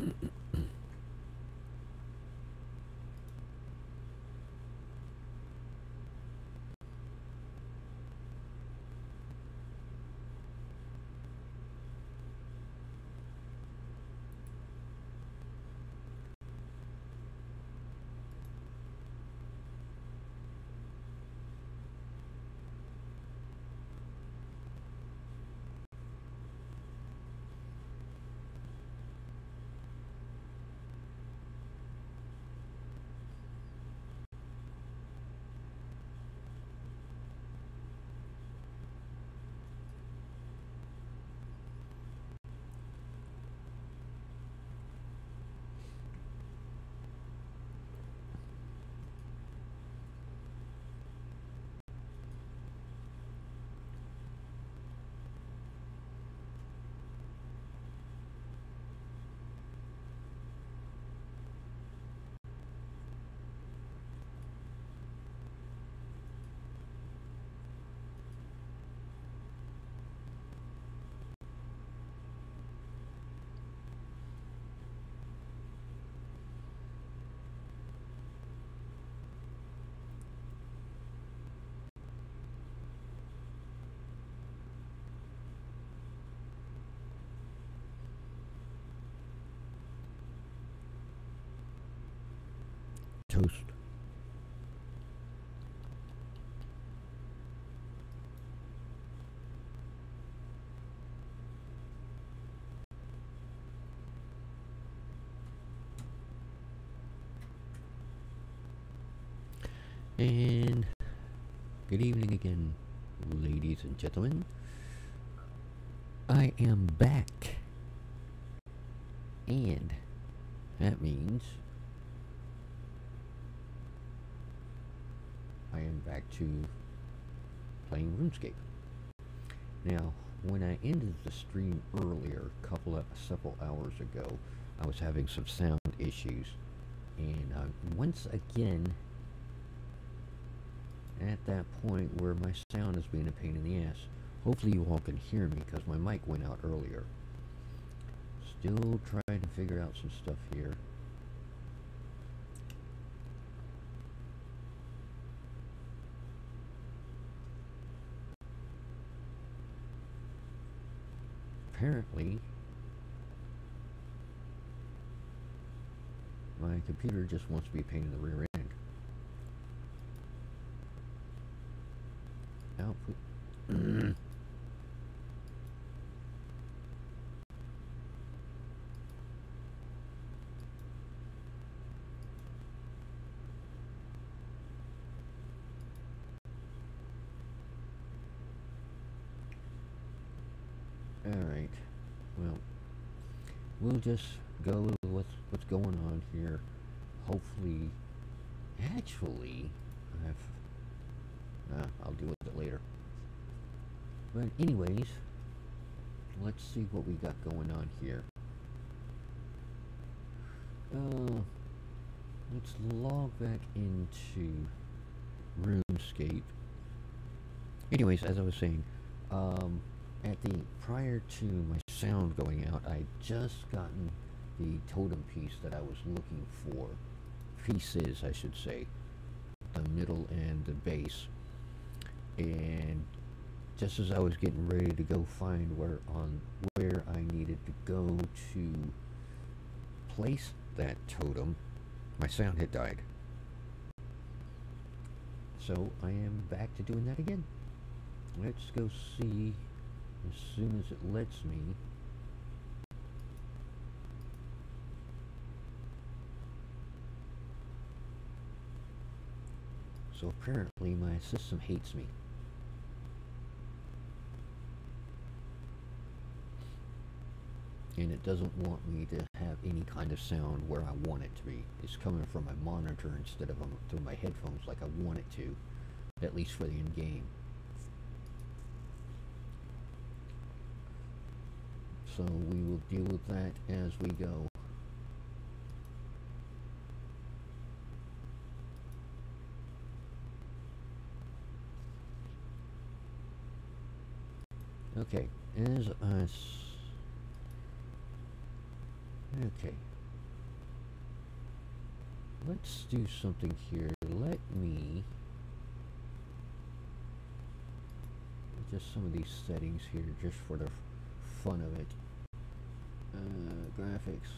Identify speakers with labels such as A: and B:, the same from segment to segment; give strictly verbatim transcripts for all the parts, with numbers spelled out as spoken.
A: Toast. And good evening again, ladies and gentlemen. I am back, and that means I am back to playing RuneScape. Now, when I ended the stream earlier, a couple of several hours ago, I was having some sound issues, and uh, once again, at that point where my sound is being a pain in the ass. Hopefully you all can hear me because my mic went out earlier. Still trying to figure out some stuff here. Apparently, my computer just wants to be a pain in the rear end. Output. Alright, well, we'll just go with what's, what's going on here. Hopefully, actually, I've, uh, I'll deal with it later. But anyways, let's see what we got going on here. Uh, let's log back into RuneScape. Anyways, as I was saying, um, at the prior to my sound going out, I just gotten the totem piece that I was looking for. Pieces, I should say, the middle and the base. And just as I was getting ready to go find where on where I needed to go to place that totem, my sound had died. So I am back to doing that again. Let's go see as soon as it lets me. So apparently my system hates me. And it doesn't want me to have any kind of sound where I want it to be. It's coming from my monitor instead of um, through my headphones like I want it to, at least for the in-game. So we will deal with that as we go. Okay, as I... Okay, let's do something here. Let me just some of these settings here, just for the fun of it. Uh, graphics.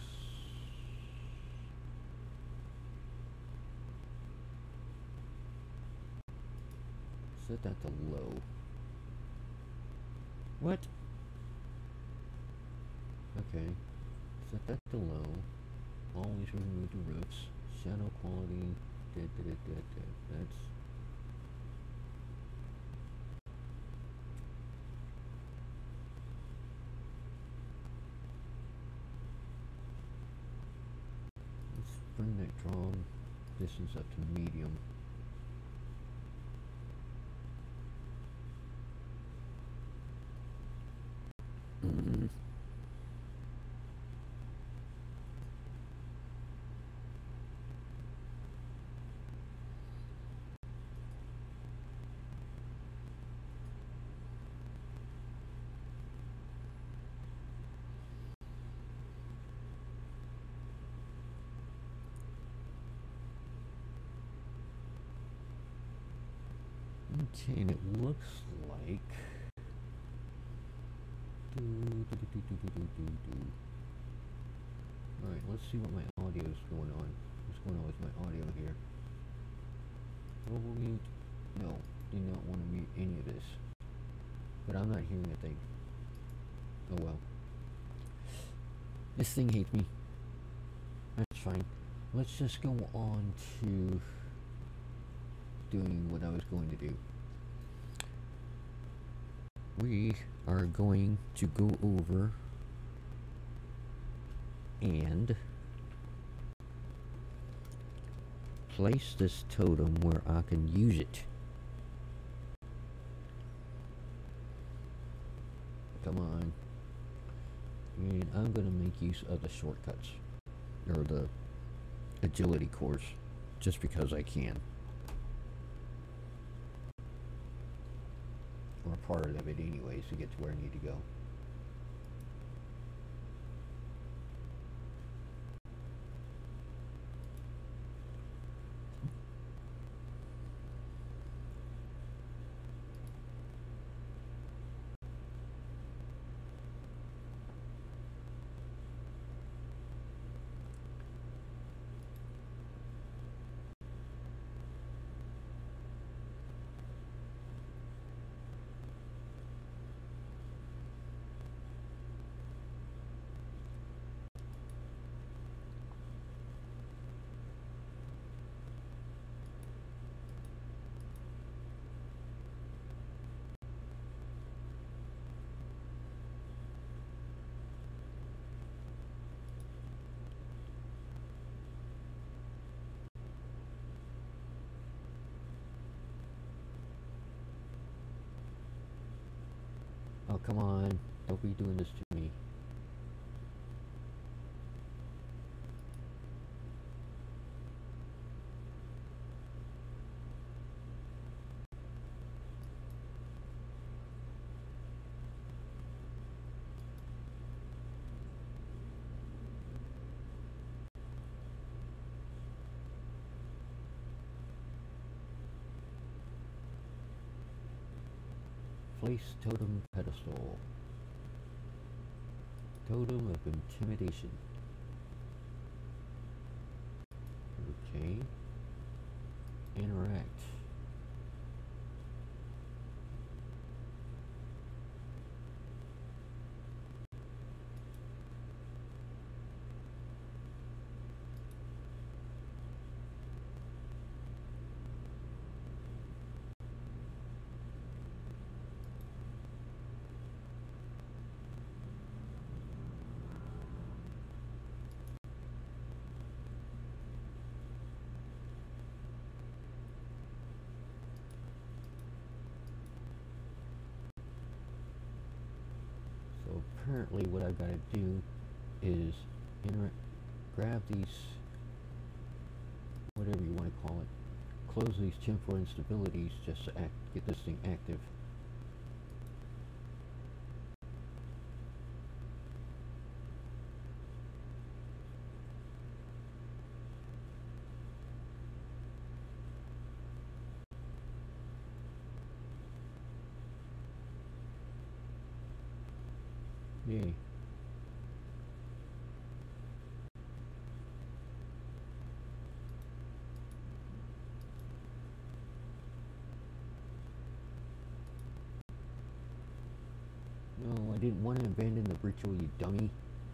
A: Set that to low. What? Okay. Set that to low. Always remove the roofs. Shadow quality. Da, da, da, da, da. That's. Let's bring that draw distance up to medium. Okay, and it looks like. Do, do, do, do, do, do, do, do. Alright, let's see what my audio is going on. What's going on with my audio here? Global mute? No, do not want to mute any of this. But I'm not hearing a thing. Oh well. This thing hates me. That's fine. Let's just go on to doing what I was going to do. We are going to go over and place this totem where I can use it. Come on. And I'm going to make use of the shortcuts, or the agility course, just because I can. Or part of it anyways, to get to where I need to go. Oh, come on. Don't be doing this to me. Place totem pedestal. Totem of intimidation. Okay. Interact. So apparently what I've got to do is inter grab these, whatever you want to call it, close these temporal instabilities just to act, get this thing active. Yay. No, I didn't want to abandon the ritual, you dummy.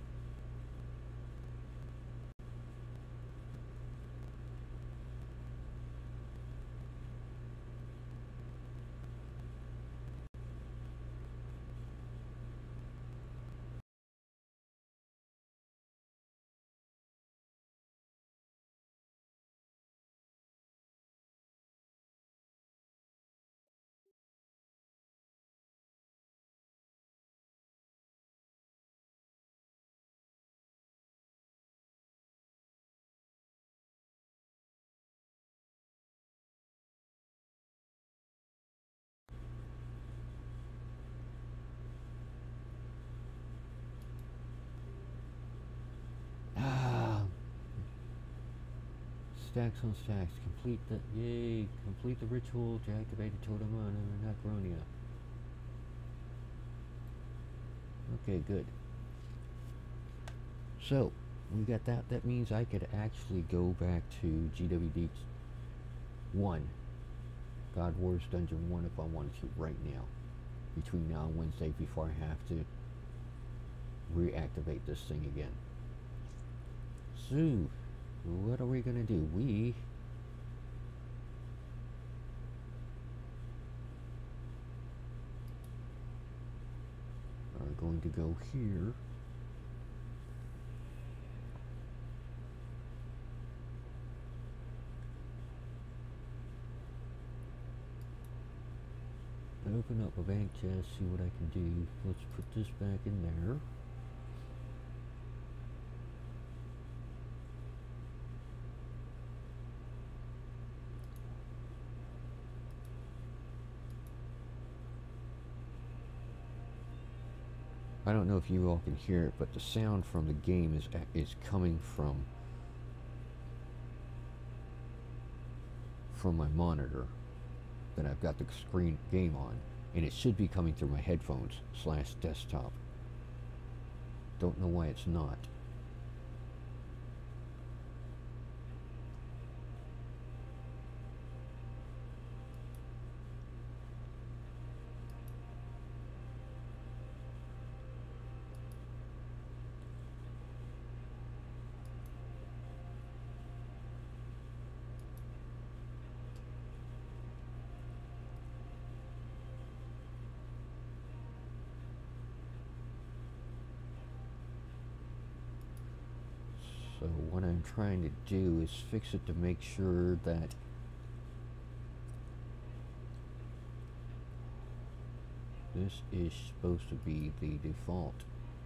A: Ah, stacks on stacks. Complete the yay! Complete the ritual to activate the totem on Anachronia. Okay, good. So we got that. That means I could actually go back to G W D one, God Wars Dungeon one, if I wanted to right now, between now and Wednesday, before I have to reactivate this thing again. So, what are we gonna do? We are going to go here. Open up a bank chest, see what I can do. Let's put this back in there. I don't know if you all can hear it, but the sound from the game is is coming from from my monitor that I've got the screen game on, and it should be coming through my headphones slash desktop. Don't know why it's not. So what I'm trying to do is fix it to make sure that this is supposed to be the default.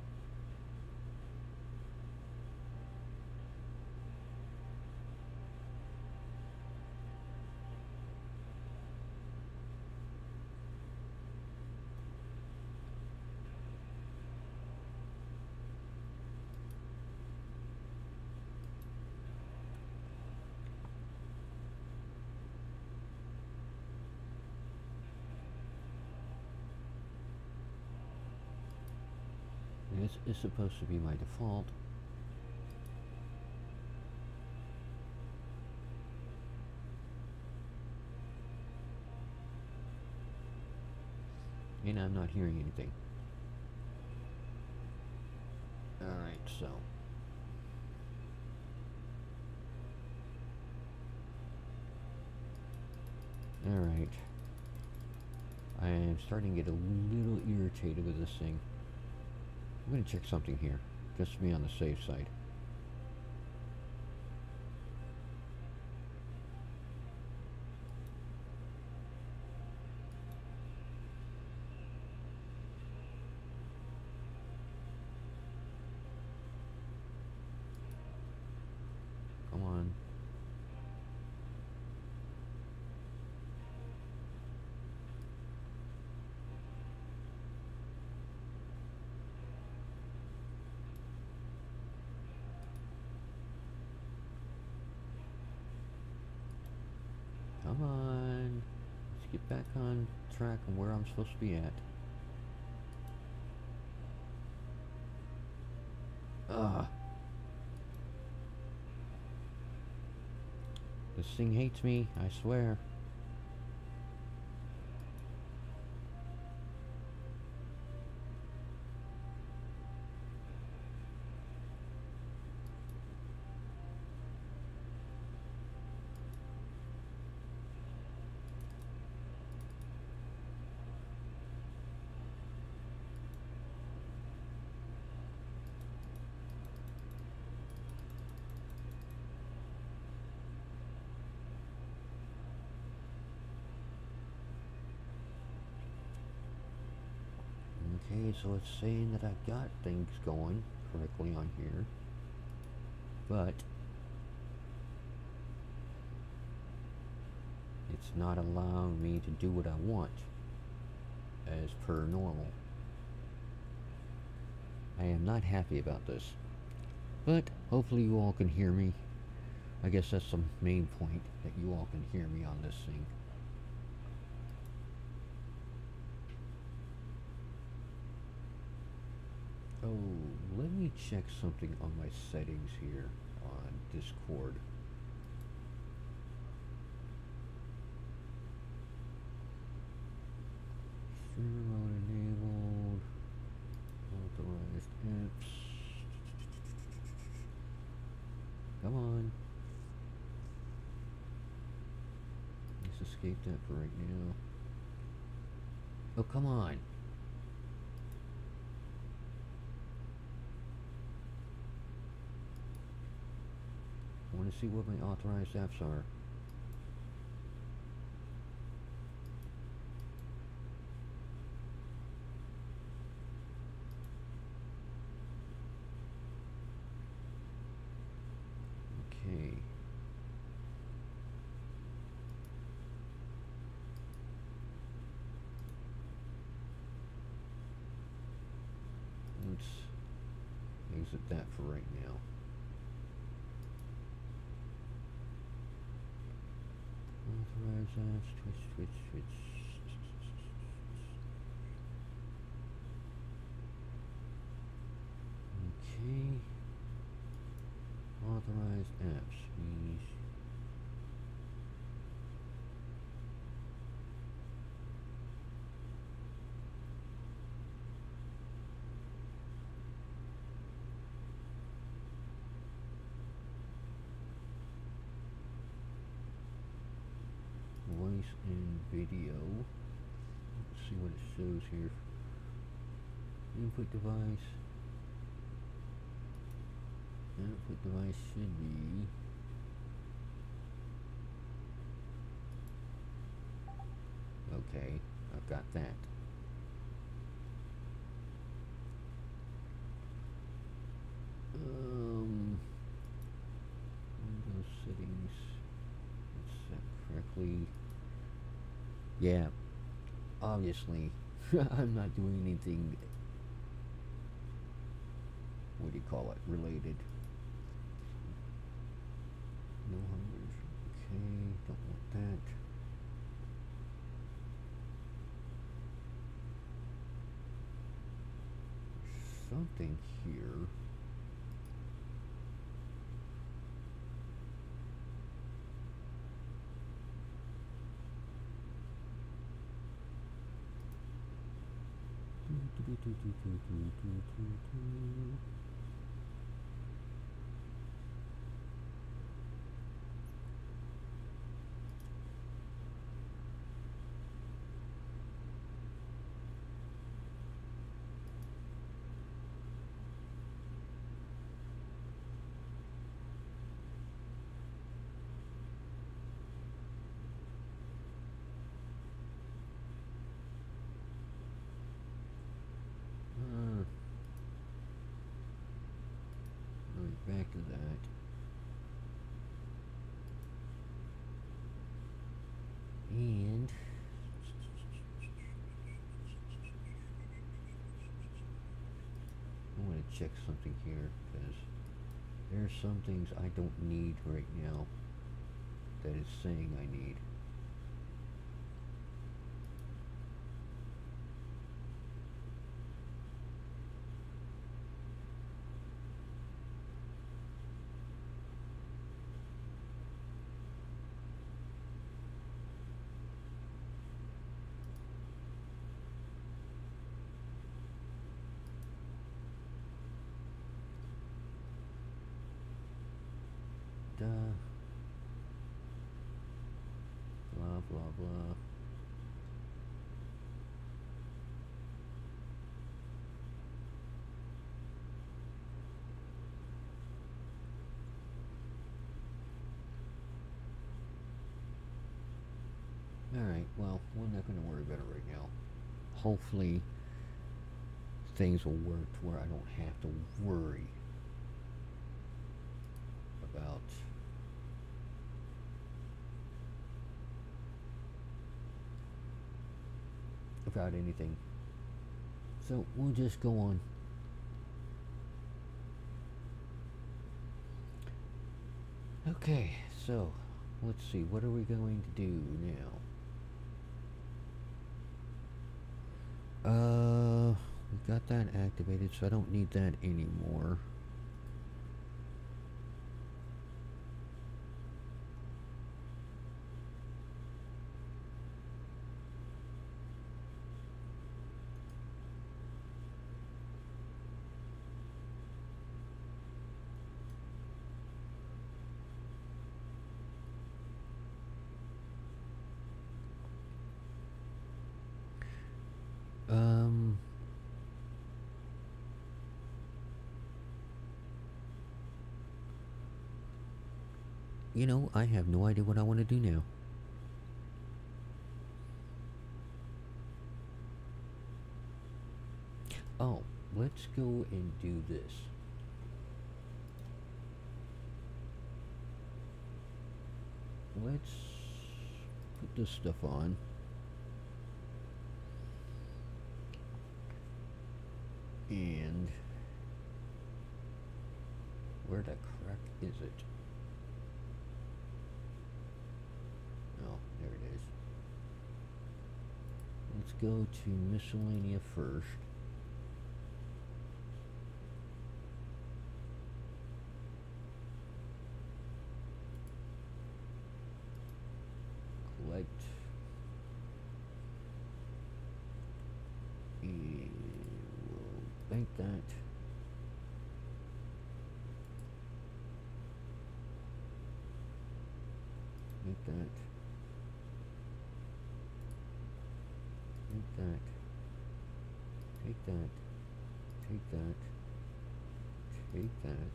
A: This is supposed to be my default. And I'm not hearing anything. Alright, so. Alright. I am starting to get a little irritated with this thing. I'm going to check something here, just to be on the safe side. Come on. Come on. Let's get back on track and where I'm supposed to be at. Ugh. This thing hates me, I swear. Okay, so it's saying that I got things going correctly on here, but it's not allowing me to do what I want as per normal. I am not happy about this, but hopefully you all can hear me. I guess that's the main point, that you all can hear me on this thing. Oh, let me check something on my settings here on Discord. Streamer mode enabled. Authorized apps. Come on. Let's escape that for right now. Oh, come on. I want to see what my authorized apps are. Okay. Let's exit that for right now. Authorized apps, Twitch, Twitch, Twitch. Okay. Authorized apps means voice and video. Let's see what it shows here. Input device. Output device should be okay. I've got that. Um, Windows settings. It's set correctly. Yeah, obviously, I'm not doing anything. What do you call it? Related. No hundreds. Okay, don't want that. Something here. Do, do, do, do, do, do, do, do, do. Back to that. And I want to check something here because there's some things I don't need right now that it's saying I need. da. Blah, blah, blah. Alright, well, we're not going to worry about it right now. Hopefully, things will work to where I don't have to worry about about anything. So we'll just go on. Okay, so let's see, what are we going to do now? Uh, we got that activated, so I don't need that anymore. Um, you know, I have no idea what I want to do now. Oh, let's go and do this. Let's put this stuff on. And where the crack is it? Oh, there it is. Let's go to miscellaneous first. Collect. And we'll bank that. Make that. Make that. Take that. Take that. Take that.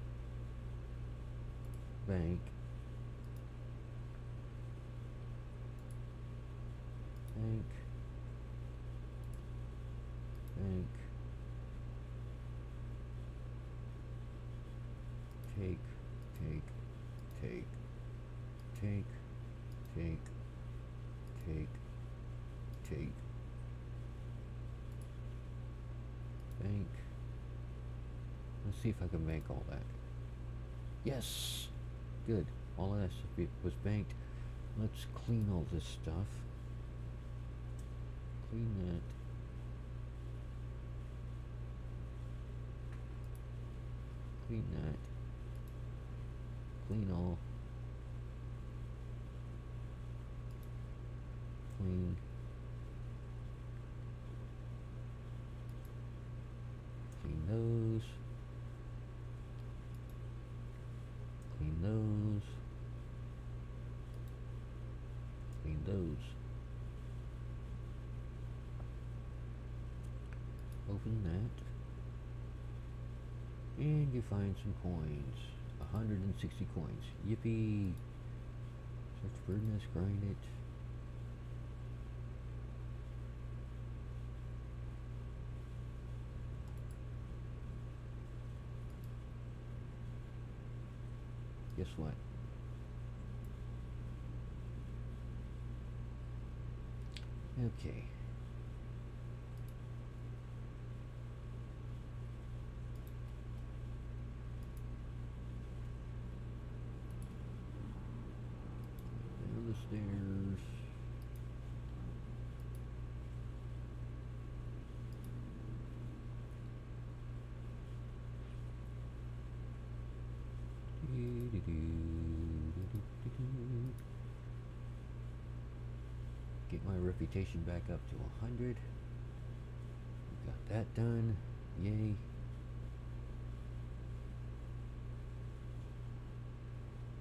A: Bank. Bank. Bank. Take. Take. Take. Take, take, take, take, bank. Let's see if I can bank all that. Yes! Good. All of that stuff was banked. Let's clean all this stuff. Clean that. Clean that. Clean all. Clean. Clean those. Clean those. Clean those. Open that. And you find some coins. one hundred sixty coins. Yippee! Search for birdnest, grind it. Guess what? Okay. Down the stairs. Get my reputation back up to a hundred. Got that done. Yay.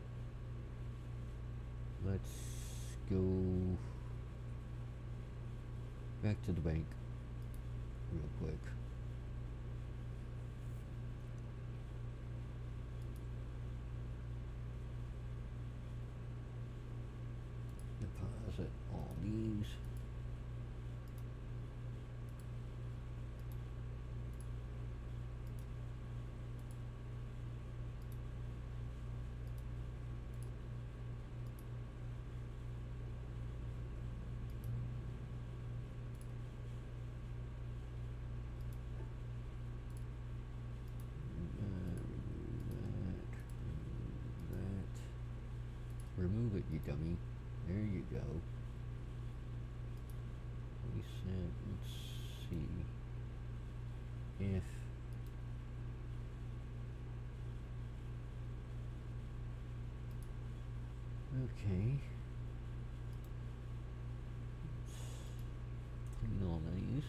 A: let's go back to the bank real quick. Deposit all these. Remove it, you dummy. There you go. We said, let's see if okay. Let's clean all these.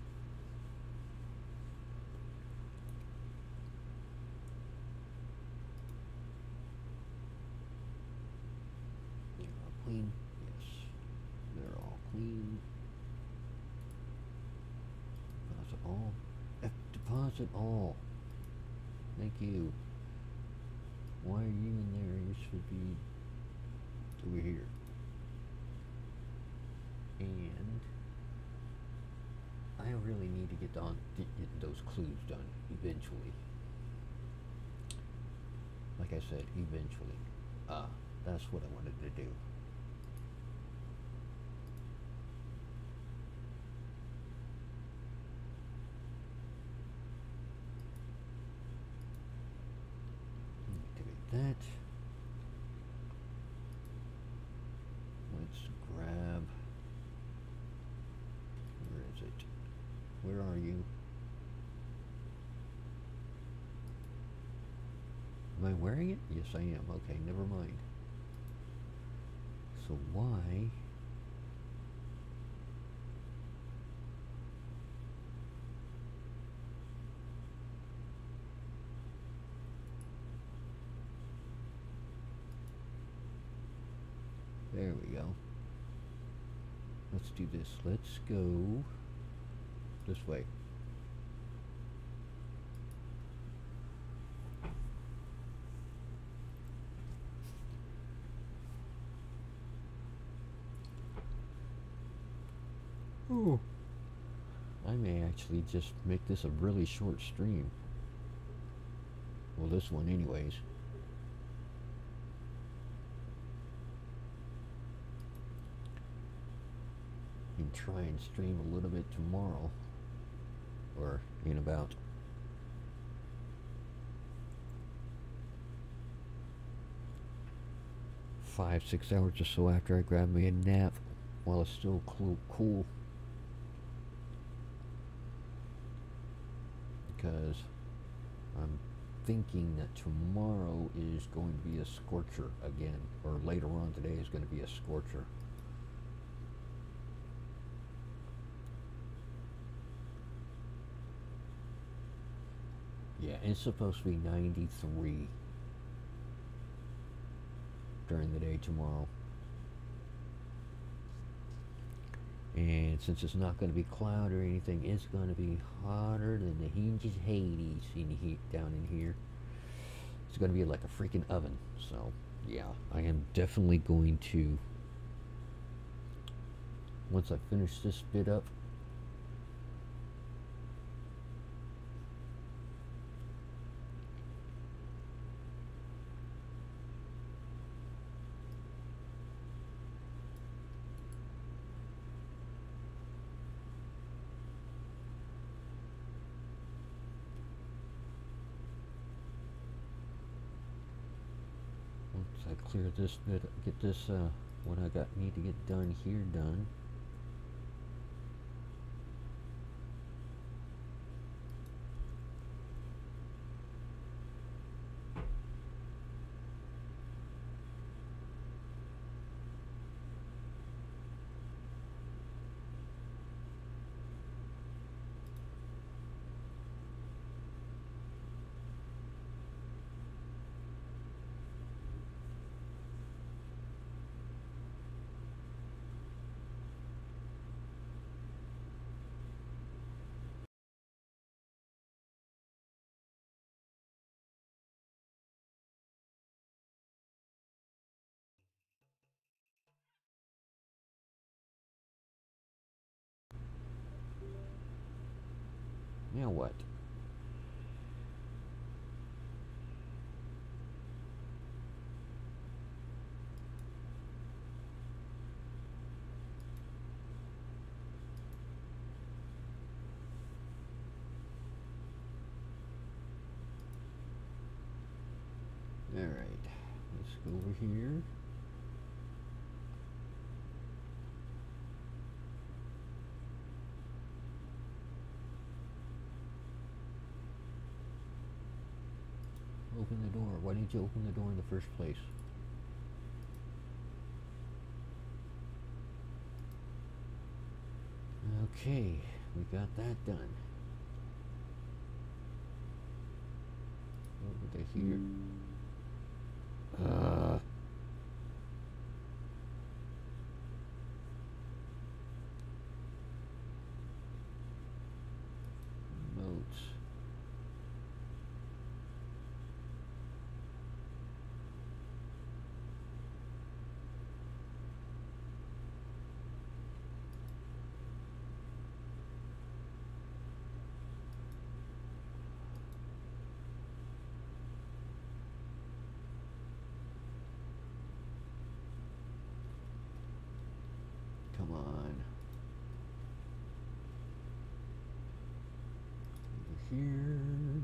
A: Clean? Yes. They're all clean. Deposit all. F deposit all. Thank you. Why are you in there? You should be over here. And I really need to get on get, get those clues done eventually. Like I said, eventually. Uh, that's what I wanted to do. That. Let's grab. Where is it? Where are you? Am I wearing it? Yes, I am. Okay, never mind. So why? There we go. Let's do this. Let's go this way. Ooh. I may actually just make this a really short stream. Well, this one anyways. And try and stream a little bit tomorrow, or in about five, six hours or so after I grab me a nap while it's still cool, because I'm thinking that tomorrow is going to be a scorcher again, or later on today is going to be a scorcher. Yeah, it's supposed to be ninety-three during the day tomorrow. And since it's not going to be cloud or anything, it's going to be hotter than the hinges Hades in the heat down in here. It's going to be like a freaking oven. So, yeah, I am definitely going to, once I finish this bit up, I clear this bit, get this, uh, what I got need to get done here done. Now what? Alright, let's go over here. Open the door. Why didn't you open the door in the first place? Okay, we got that done. Over to here. Uh. Notes. Come on. Over here.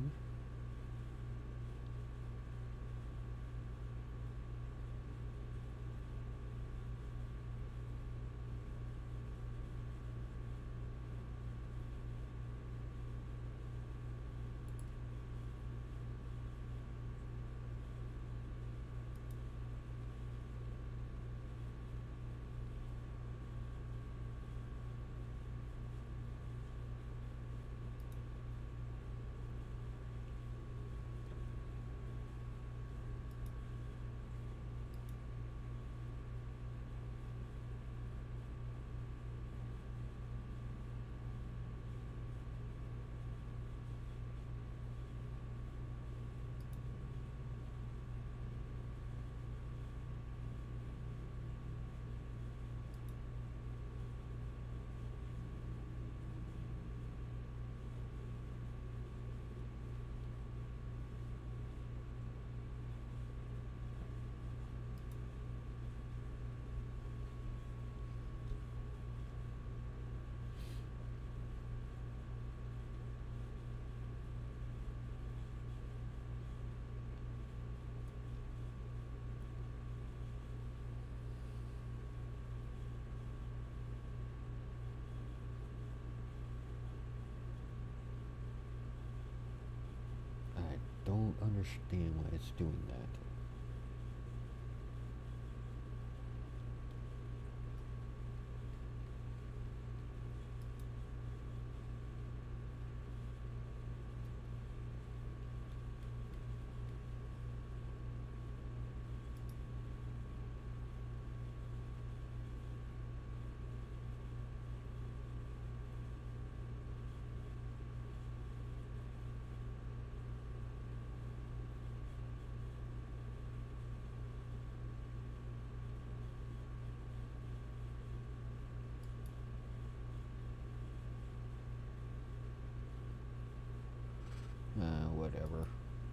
A: Don't understand why it's doing that. Uh, whatever.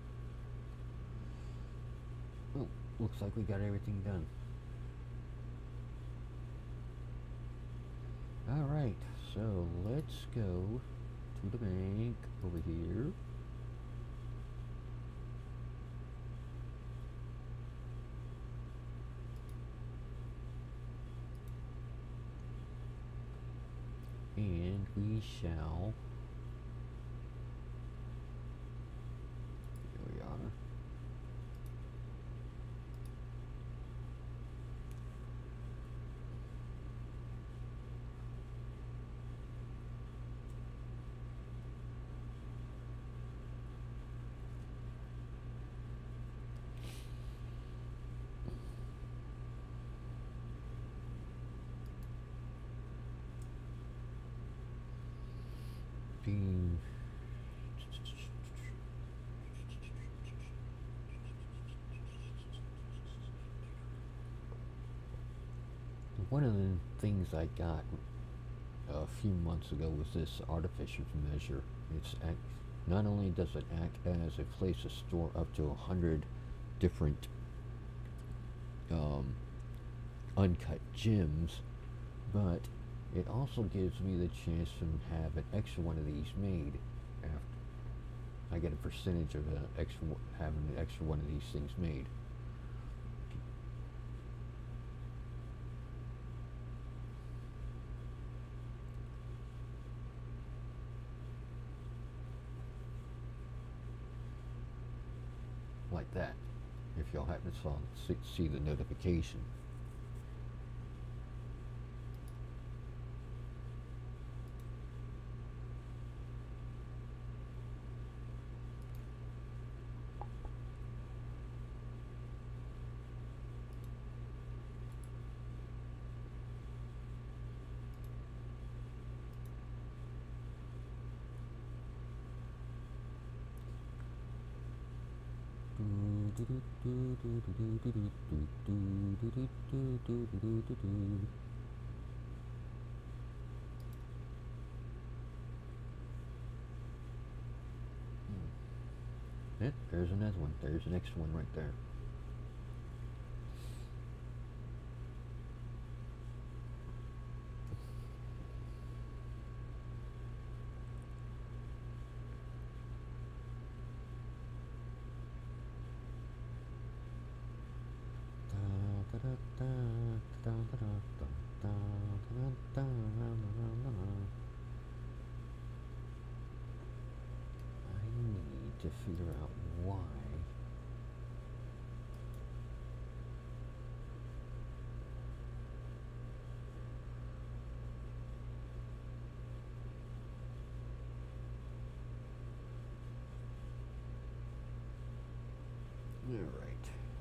A: Oh, looks like we got everything done. Alright, so let's go to the bank over here. And we shall... Here we are. Being one of the things I got a few months ago was this artificial measure. It's act, not only does it act as a place to store up to a hundred different um, uncut gems, but it also gives me the chance to have an extra one of these made. After I get a percentage of an extra having an extra one of these things made. Like that, if y'all happen to see the notification. Yeah, there's another one. There's the next one right there. I need to figure out why. All right.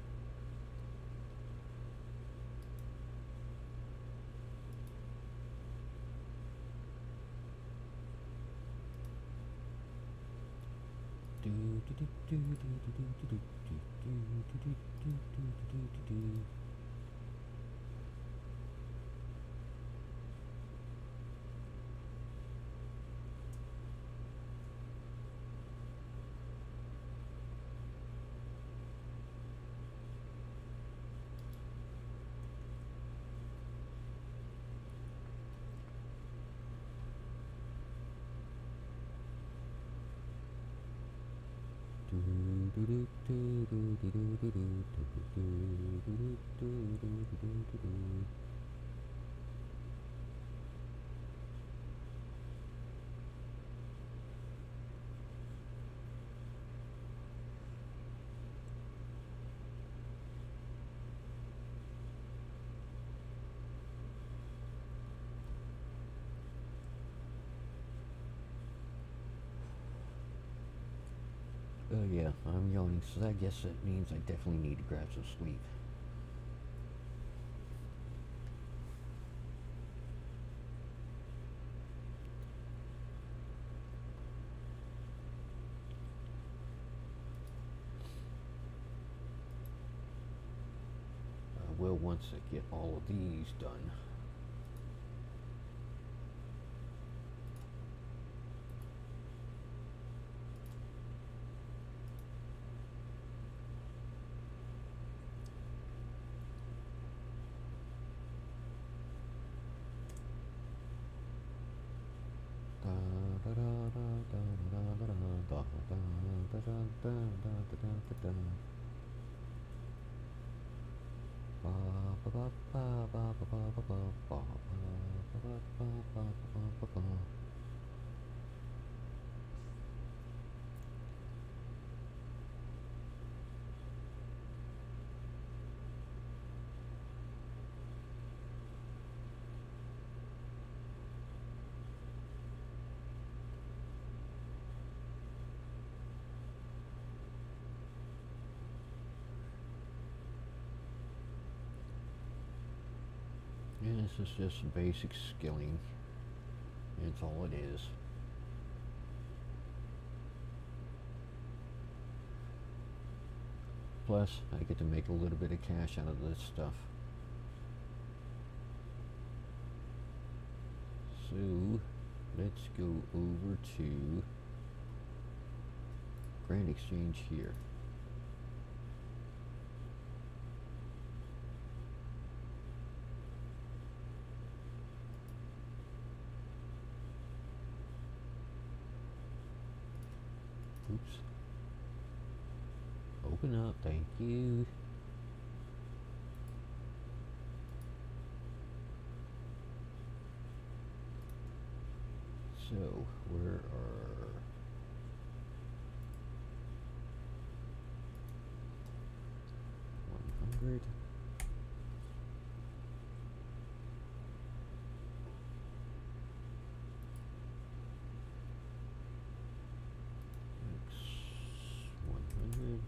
A: Oh yeah, I'm yawning, so I guess that means I definitely need to grab some sleep. I will once I get all of these done. Yeah, this is just basic skilling. It's all it is. Plus, I get to make a little bit of cash out of this stuff. So, let's go over to Grand Exchange here. Oops. Open up, thank you. So, where are... one hundred. one hundred.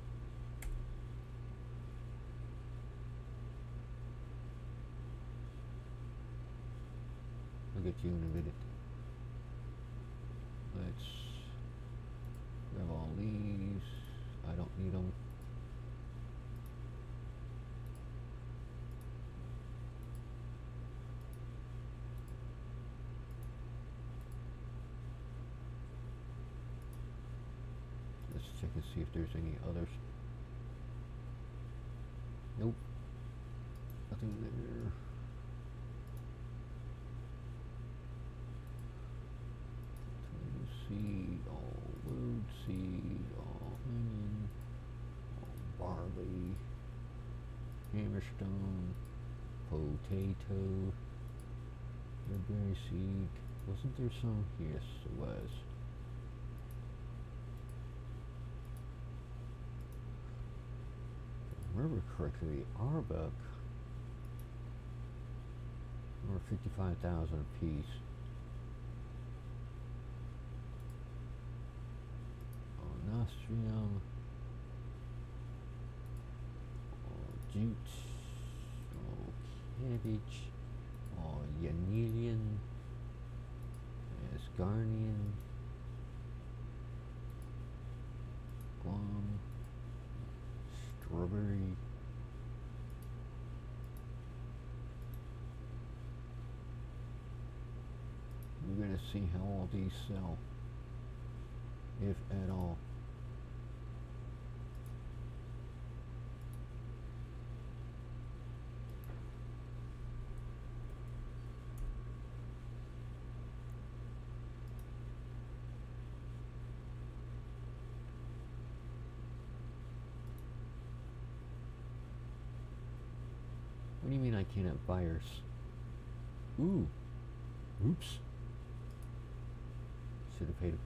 A: I'll get you in a minute. Let's grab all these. I don't need them. Let's check and see if there's any others. Nope. Nothing there. Seed, all wood seed, all onion, all barley, hammerstone, potato, berry seed. Wasn't there some? Yes, it was. If I remember correctly, Arbuck were fifty-five thousand apiece. Nostrium, or jute, or cabbage, or Yanilian, Asgarnian, Guam, strawberry, we're gonna see how all these sell, if at all. What do you mean I can't have buyers? Ooh. Oops. Should have paid.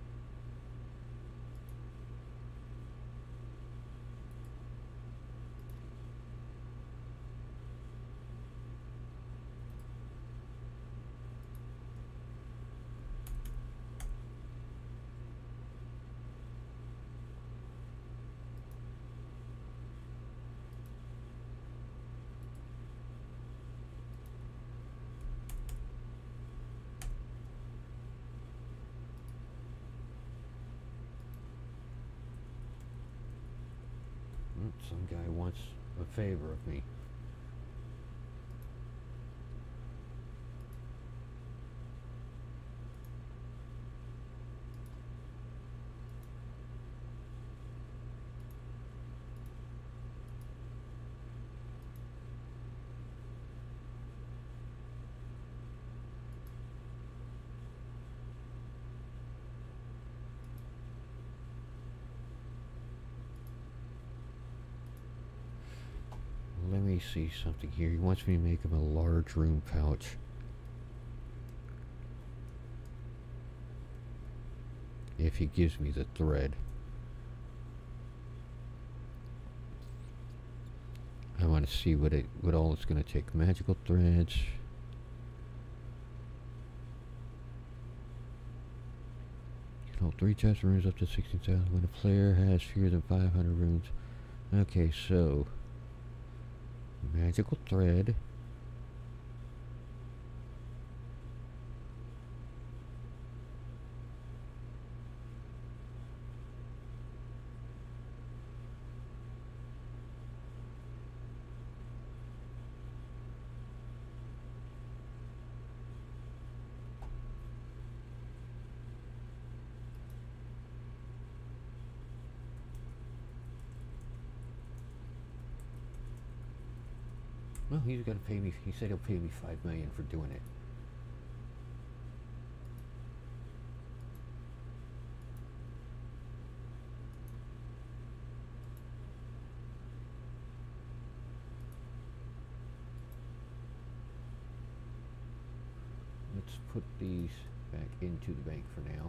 A: Some guy wants a favor of me. Let me see something here. He wants me to make him a large room pouch. If he gives me the thread. I want to see what it what all it's going to take. Magical threads. You can hold three types of runes up to sixteen thousand when a player has fewer than five hundred runes. Okay, so magical thread. Well, he's got to pay me. He said he'll pay me five million for doing it. Let's put these back into the bank for now.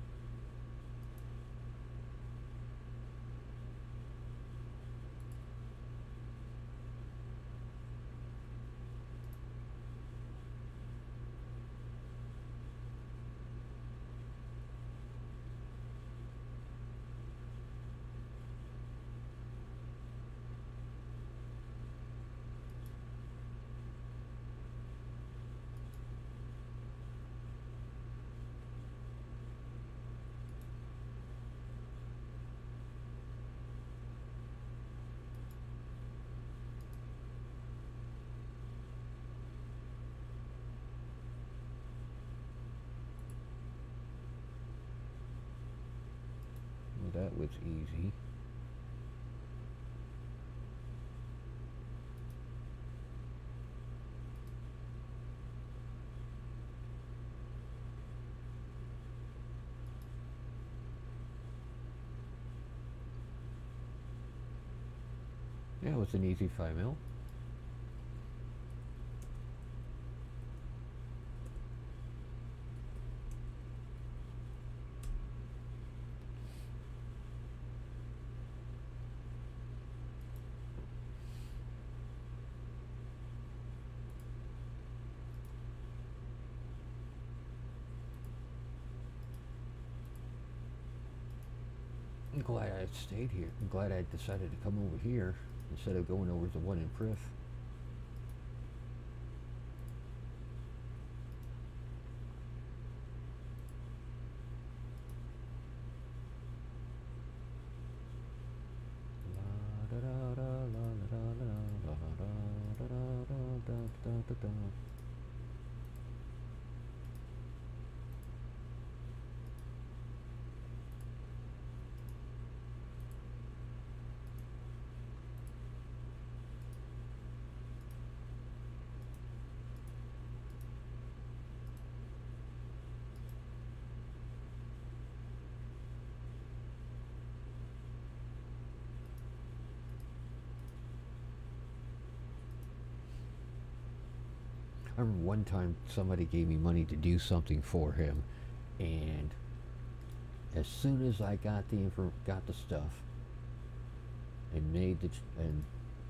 A: Well, that was easy. Yeah, it was an easy five mil. I'm glad I stayed here. I'm glad I decided to come over here instead of going over to the one in Priff. I remember one time somebody gave me money to do something for him, and as soon as I got the info, got the stuff, and made the ch and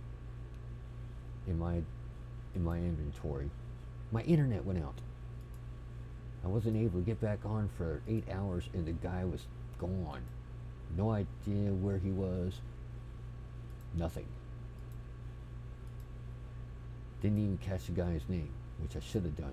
A: in my in my inventory, my internet went out. I wasn't able to get back on for eight hours, and the guy was gone. No idea where he was. Nothing. Didn't even catch the guy's name, which I should have done.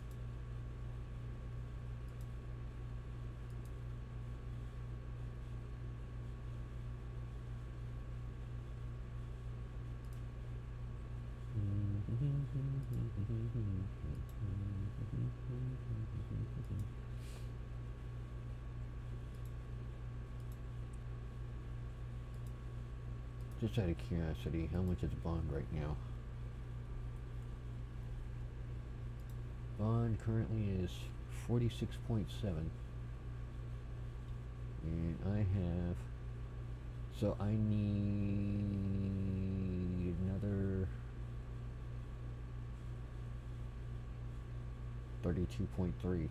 A: Just out of curiosity, how much is bond right now? Bond currently is forty-six point seven, and I have, so I need another thirty-two point three.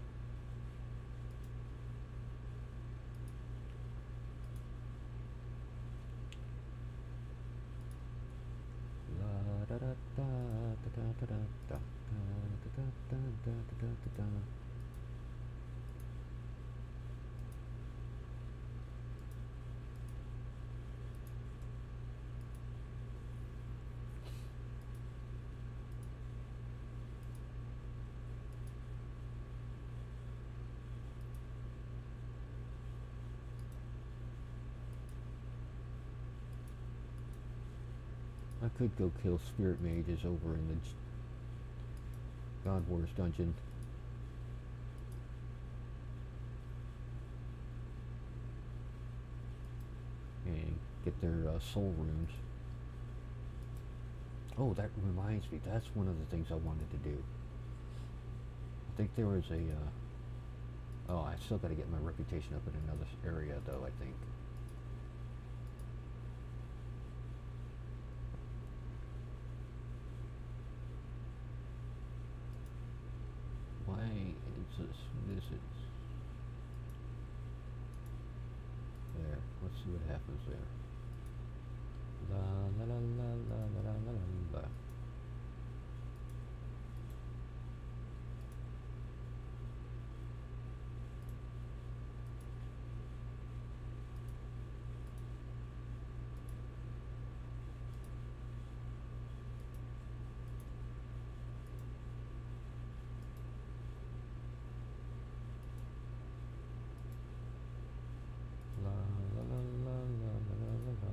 A: I could go kill spirit mages over in the God Wars dungeon. And get their uh, soul runes. Oh, that reminds me. That's one of the things I wanted to do. I think there was a. Uh, oh, I still got to get my reputation up in another area, though. I think. Why is this visits? There. Let's see what happens there. La la la la la la la la la. La la la la la la la la.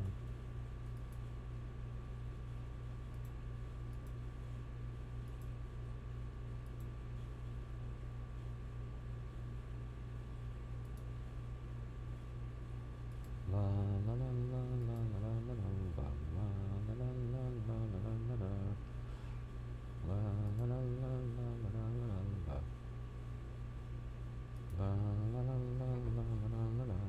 A: La la la la la la la la la la la la la la la la la. La la la la la la la la la. La la la la la la la la.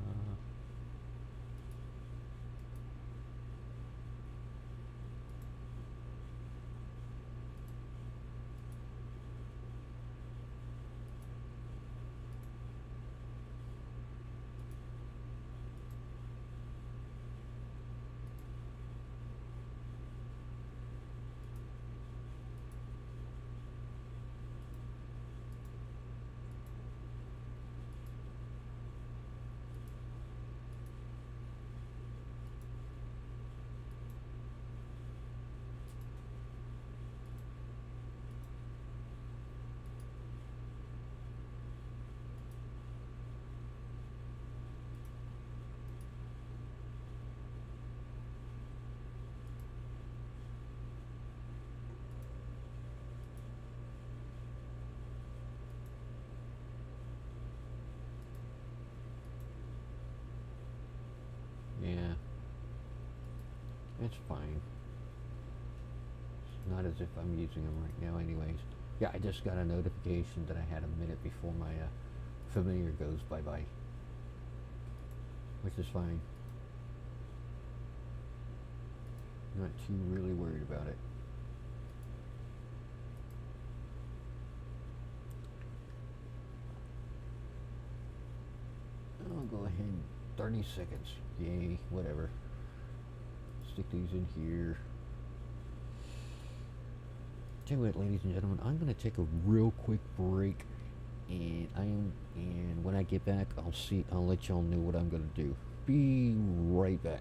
A: Yeah, it's fine. It's not as if I'm using them right now, anyways. Yeah, I just got a notification that I had a minute before my uh, familiar goes bye bye, which is fine. Not too really worried about it. I'll go ahead. thirty seconds. Yay, whatever. Stick these in here. Tell you what, ladies and gentlemen, I'm going to take a real quick break, and I am, and when I get back, I'll see, I'll let y'all know what I'm going to do. Be right back.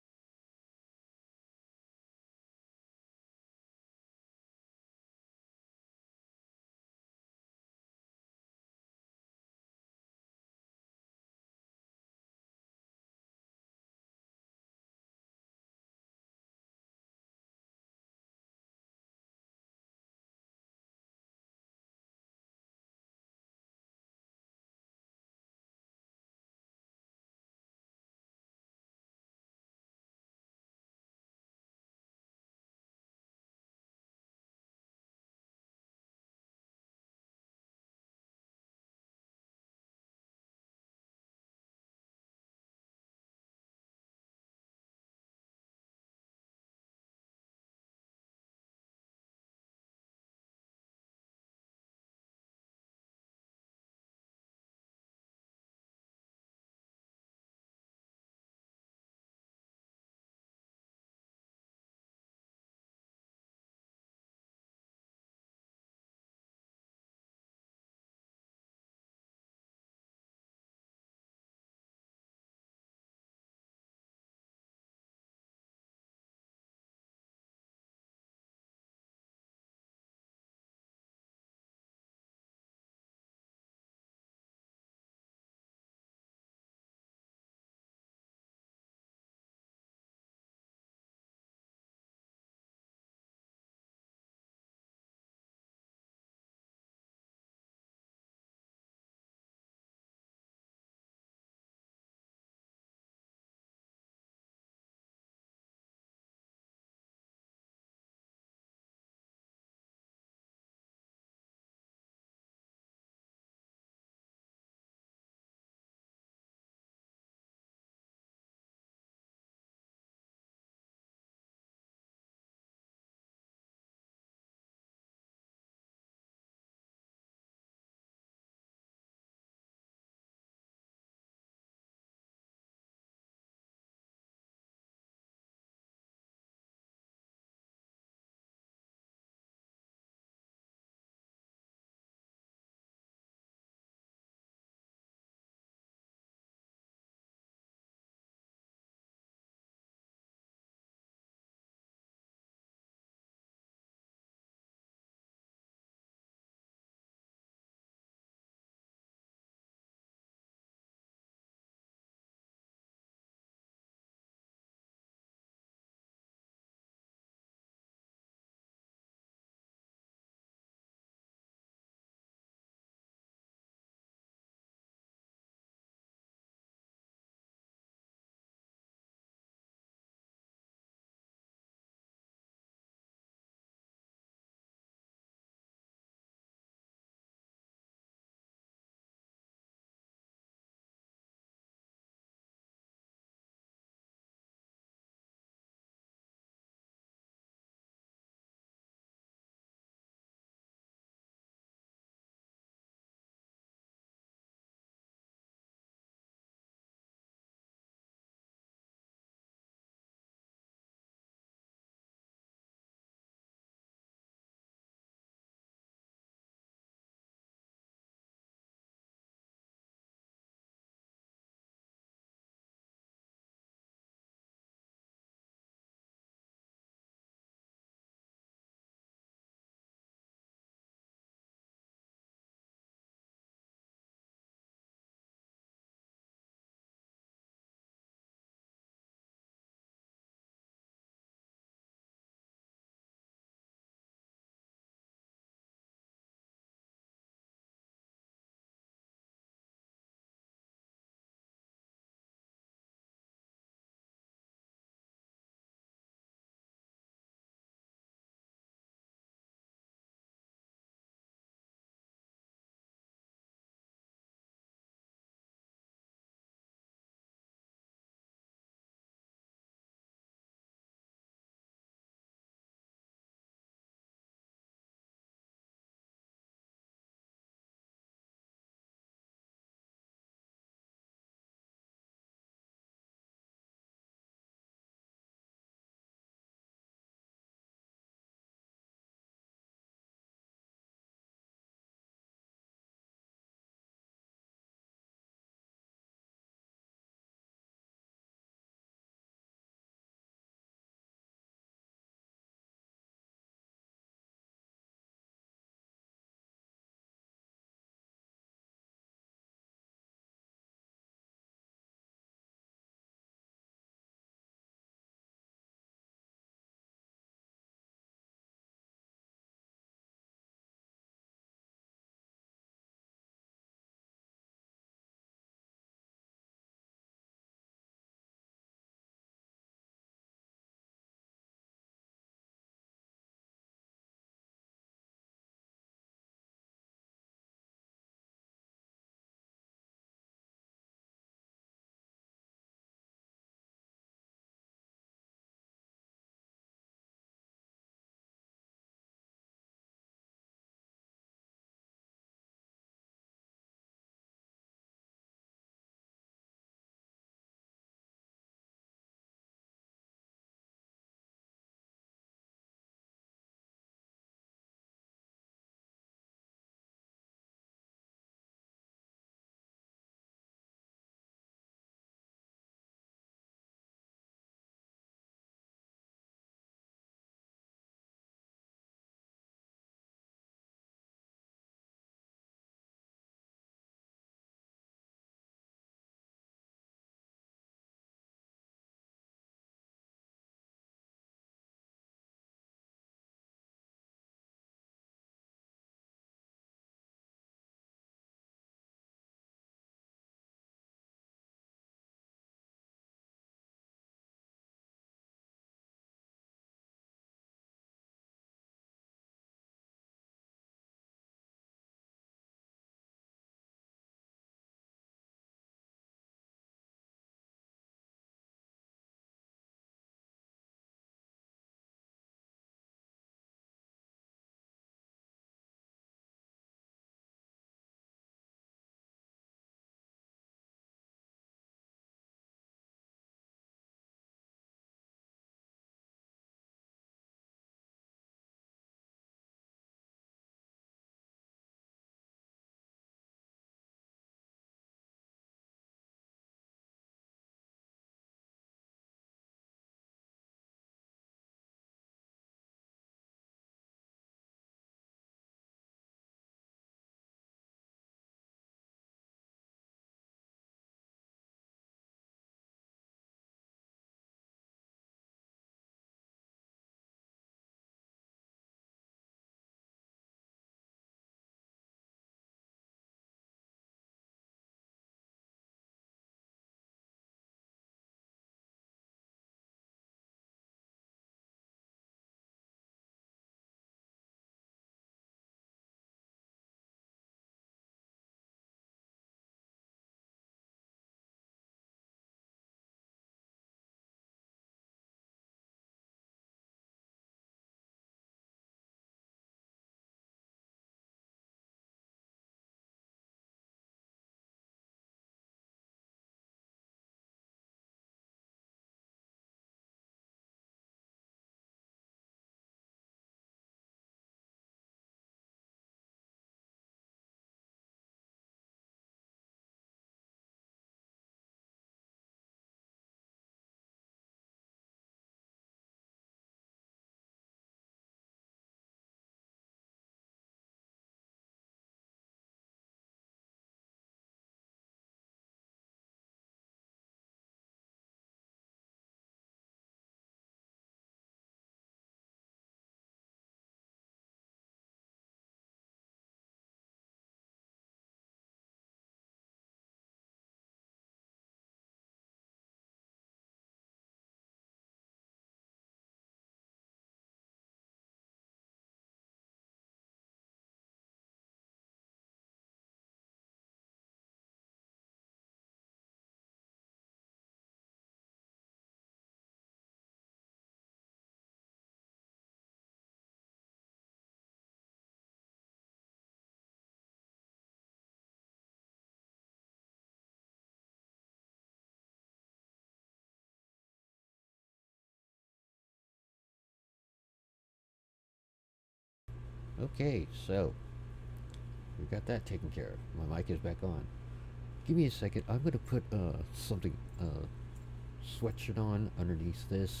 A: Okay, so we got that taken care of. My mic is back on. Give me a second. I'm gonna put uh something uh sweatshirt on underneath this,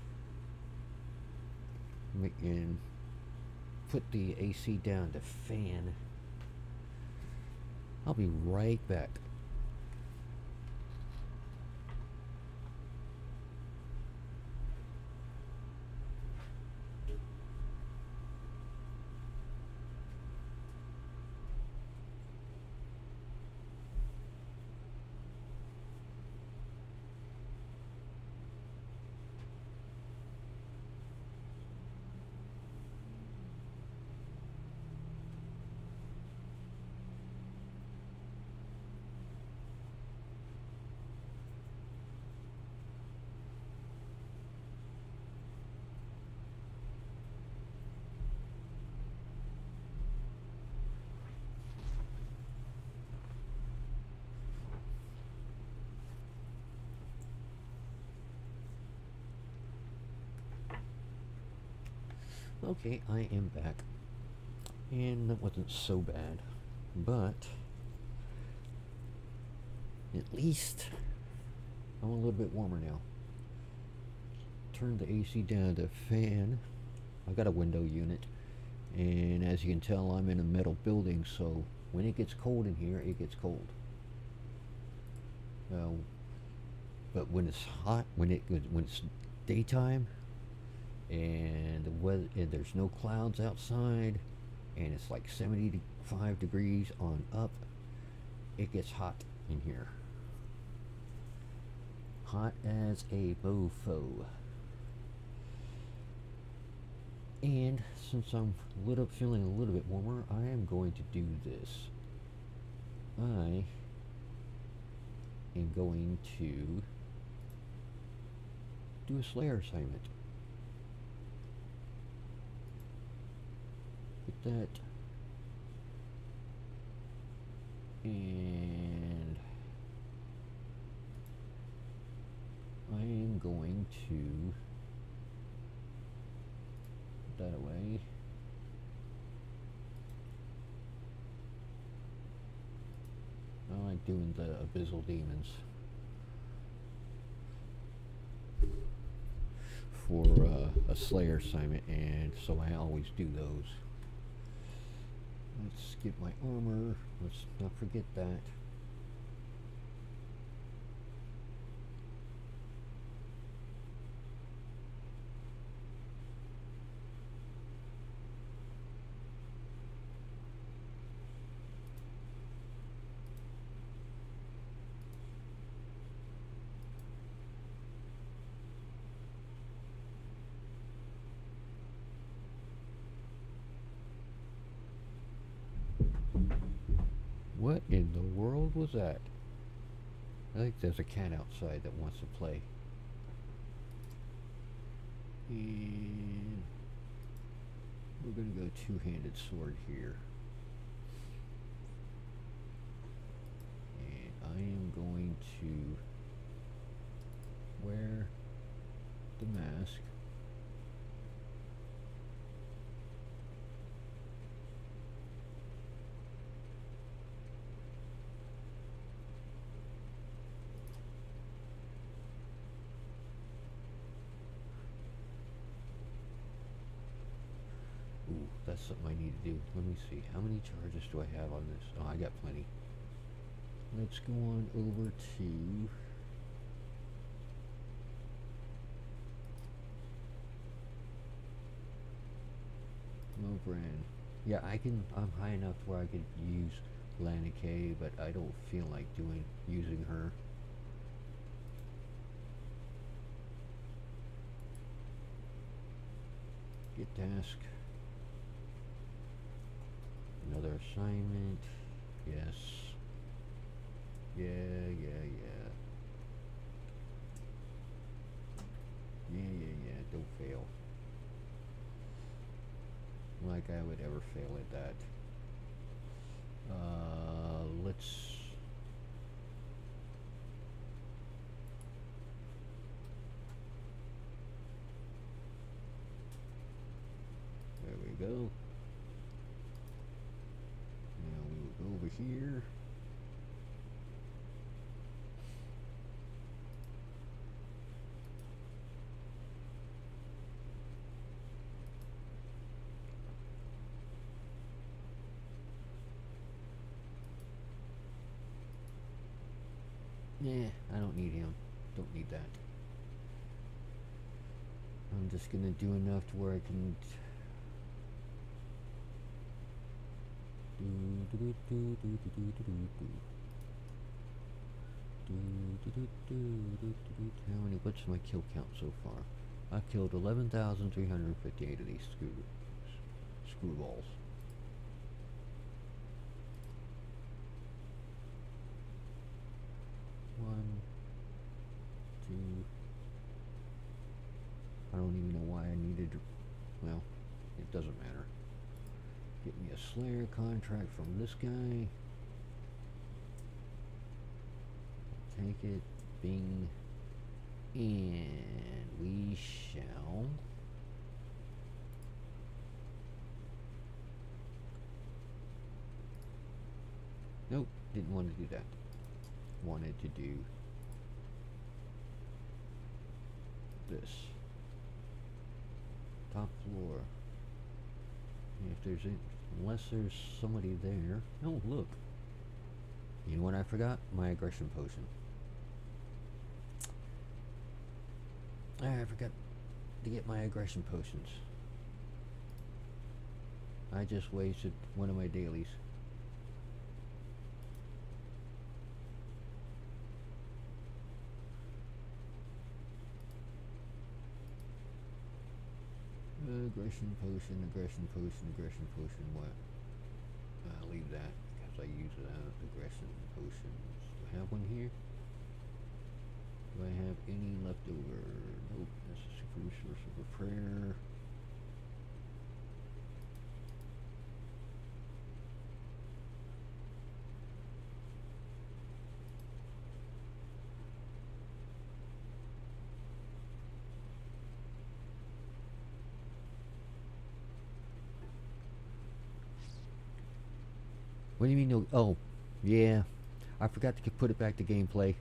A: and put the A C down to fan. I'll be right back. Okay, I am back. And that wasn't so bad. But at least I'm a little bit warmer now. Turn the A C down to fan. I've got a window unit. And as you can tell, I'm in a metal building, so when it gets cold in here, it gets cold. Well, but when it's hot, when it when it's daytime, and the weather, and there's no clouds outside, and it's like seventy-five degrees on up, it gets hot in here. Hot as a mofo. And since I'm a little feeling a little bit warmer, I am going to do this. I am going to do a Slayer assignment. Put that, and I am going to put that away. I like doing the Abyssal Demons for uh, a Slayer assignment, and so I always do those. Let's get my armor. Let's not forget that. What in the world was that? I think there's a cat outside that wants to play. And we're going to go two-handed sword here. And I am going to wear the mask. Ooh, that's something I need to do. Let me see. How many charges do I have on this? Oh, I got plenty. Let's go on over to Mobran. Yeah, I can. I'm high enough where I could use Lana K, but I don't feel like doing using her. Get task. Another assignment. Yes. Yeah, yeah, yeah. Yeah, yeah, yeah. Don't fail. Like I would ever fail at that. Uh, let's... There we go. here. Yeah, I don't need him. Don't need that. I'm just gonna do enough to where I can do do do do do do do do do do do do do do. How many? What's my kill count so far? I've killed eleven thousand three hundred fifty-eight of these screw screwballs. One, two. I don't even know why I needed. Well, it doesn't matter. Get me a Slayer contract from this guy. Take it. Bing. And we shall. Nope, didn't want to do that. Wanted to do this. Top floor. If there's a, unless there's somebody there. Oh, look. You know what I forgot? My aggression potion. I forgot to get my aggression potions. I just wasted one of my dailies. Aggression potion, aggression potion, aggression potion, what? Uh, leave that, because I use it out. Aggression potions. Do I have one here? Do I have any left over? Nope, that's a super resource of a prayer. What do you mean no? Oh, yeah. I forgot to put it back to gameplay.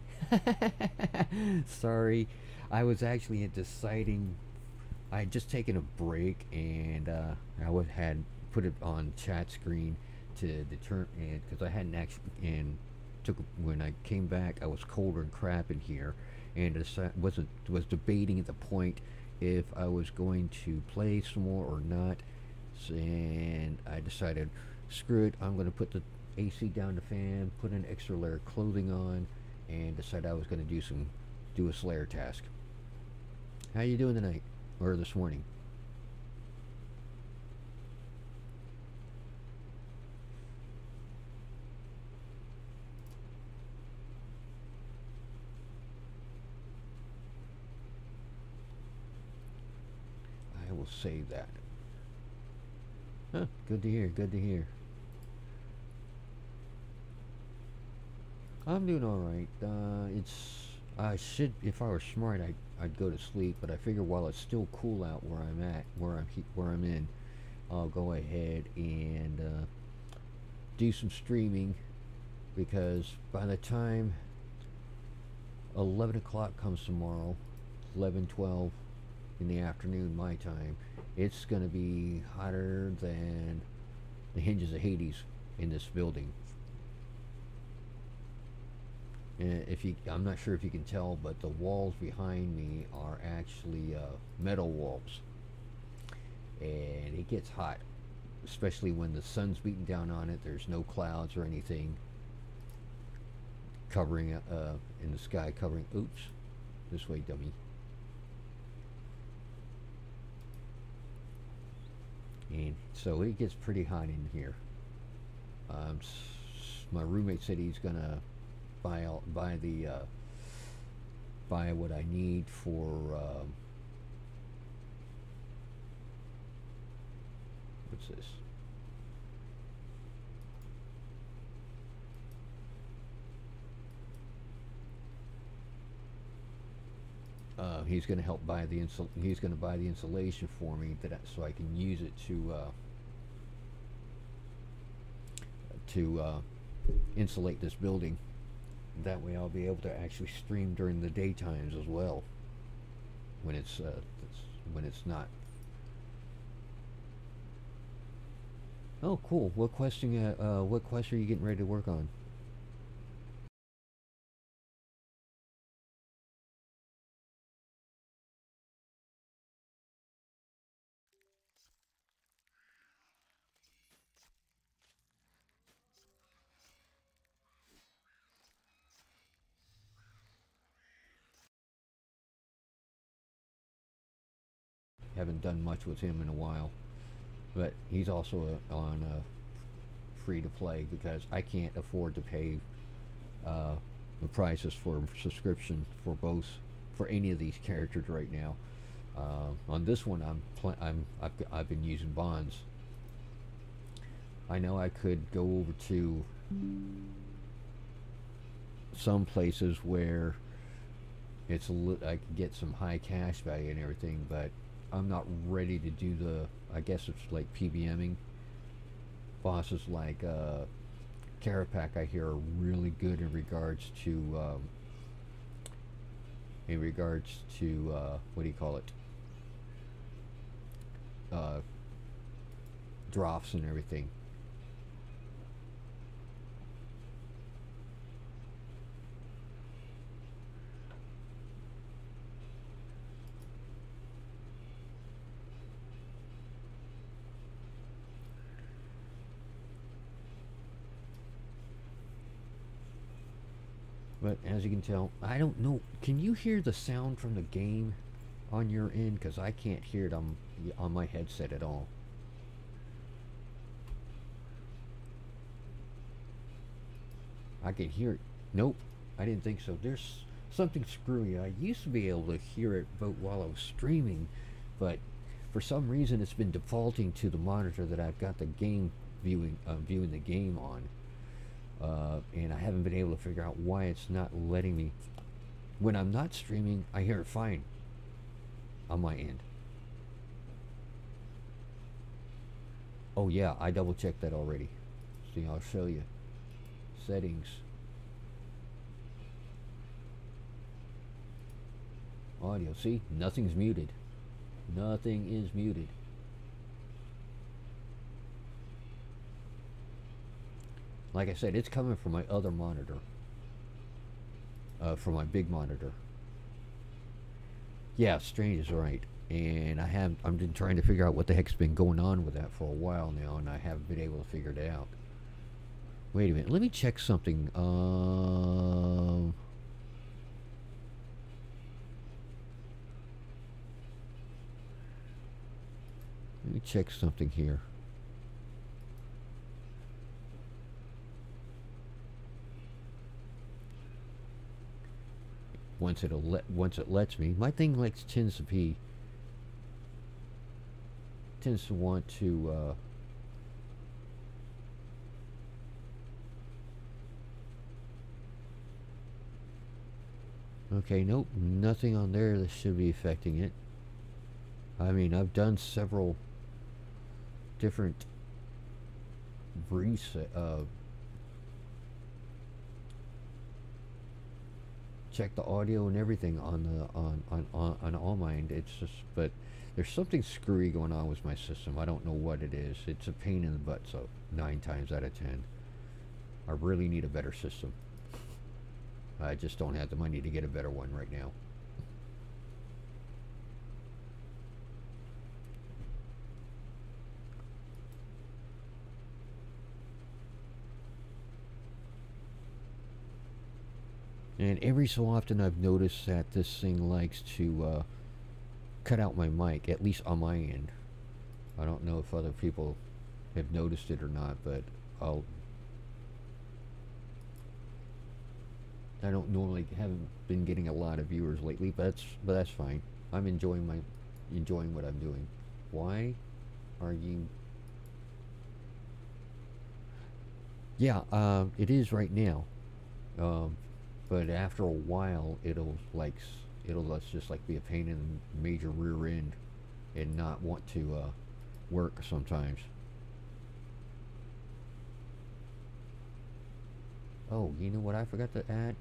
A: Sorry. I was actually deciding. I had just taken a break and uh, I would had put it on chat screen to determine because I hadn't actually and took when I came back I was colder and crap in here and decided, wasn't was debating at the point if I was going to play some more or not. So, and I decided. Screw it, I'm going to put the A C down the fan, put an extra layer of clothing on, and decide I was going to do some, do a Slayer task. How you doing tonight? Or this morning? I will save that. Huh, good to hear, good to hear. I'm doing alright. Uh, it's, I should, if I were smart, I'd, I'd go to sleep, but I figure while it's still cool out where I'm at, where I'm, where I'm in, I'll go ahead and uh, do some streaming, because by the time eleven o'clock comes tomorrow, eleven, twelve in the afternoon my time, it's going to be hotter than the hinges of Hades in this building. And if you, I'm not sure if you can tell, but the walls behind me are actually uh, metal walls. And it gets hot, especially when the sun's beating down on it. There's no clouds or anything covering uh, in the sky, covering, oops, this way, dummy. And so it gets pretty hot in here. Um, my roommate said he's gonna buy all, buy the uh, buy what I need for uh, what's this? Uh, he's going to help buy the insul. He's going to buy the insulation for me that I, so I can use it to uh, to uh, insulate this building. That way I'll be able to actually stream during the daytimes as well, when it's, uh, it's when it's not. Oh, cool. What question? Uh, uh, what quest are you getting ready to work on? Haven't done much with him in a while, but he's also a, on a free to play because I can't afford to pay uh, the prices for subscription for both for any of these characters right now. Uh, on this one, I'm pl- I'm I've, I've been using bonds. I know I could go over to some places where it's a li- I could get some high cash value and everything, but I'm not ready to do the, I guess it's like PBMing. Bosses like uh, Carapac, I hear, are really good in regards to um, in regards to uh, what do you call it? Uh, drafts and everything. But as you can tell, I don't know. Can you hear the sound from the game on your end? Because I can't hear it on on my headset at all. I can hear it. Nope, I didn't think so. There's something screwy. I used to be able to hear it, but while I was streaming, but for some reason it's been defaulting to the monitor that I've got the game viewing uh, viewing the game on. Uh, and I haven't been able to figure out why it's not letting me. When I'm not streaming, I hear it fine on my end. Oh yeah, I double checked that already. See, I'll show you. Settings. Audio. See, nothing's muted. Nothing is muted. Like I said, it's coming from my other monitor. Uh, from my big monitor. Yeah, Strange is right. And I have, I've been trying to figure out what the heck's been going on with that for a while now, and I haven't been able to figure it out. Wait a minute, let me check something. Um... Let me check something here. Once it'll let, once it lets me, my thing likes tends to be tends to want to. Uh, okay, nope, nothing on there that should be affecting it. I mean, I've done several different reset. Uh, check the audio and everything on the on on on, on all mine. It's just, but there's something screwy going on with my system. I don't know what it is. It's a pain in the butt. So nine times out of ten, I really need a better system. I just don't have the money to get a better one right now. And every so often I've noticed that this thing likes to uh, cut out my mic, at least on my end. I don't know if other people have noticed it or not, but I'll... I don't normally haven't been getting a lot of viewers lately, but that's but that's fine. I'm enjoying my enjoying what I'm doing. Why are you? Yeah, um, it is right now. Um, but after a while, it'll like it'll just like be a pain in the major rear end, and not want to uh, work sometimes. Oh, you know what I forgot to add?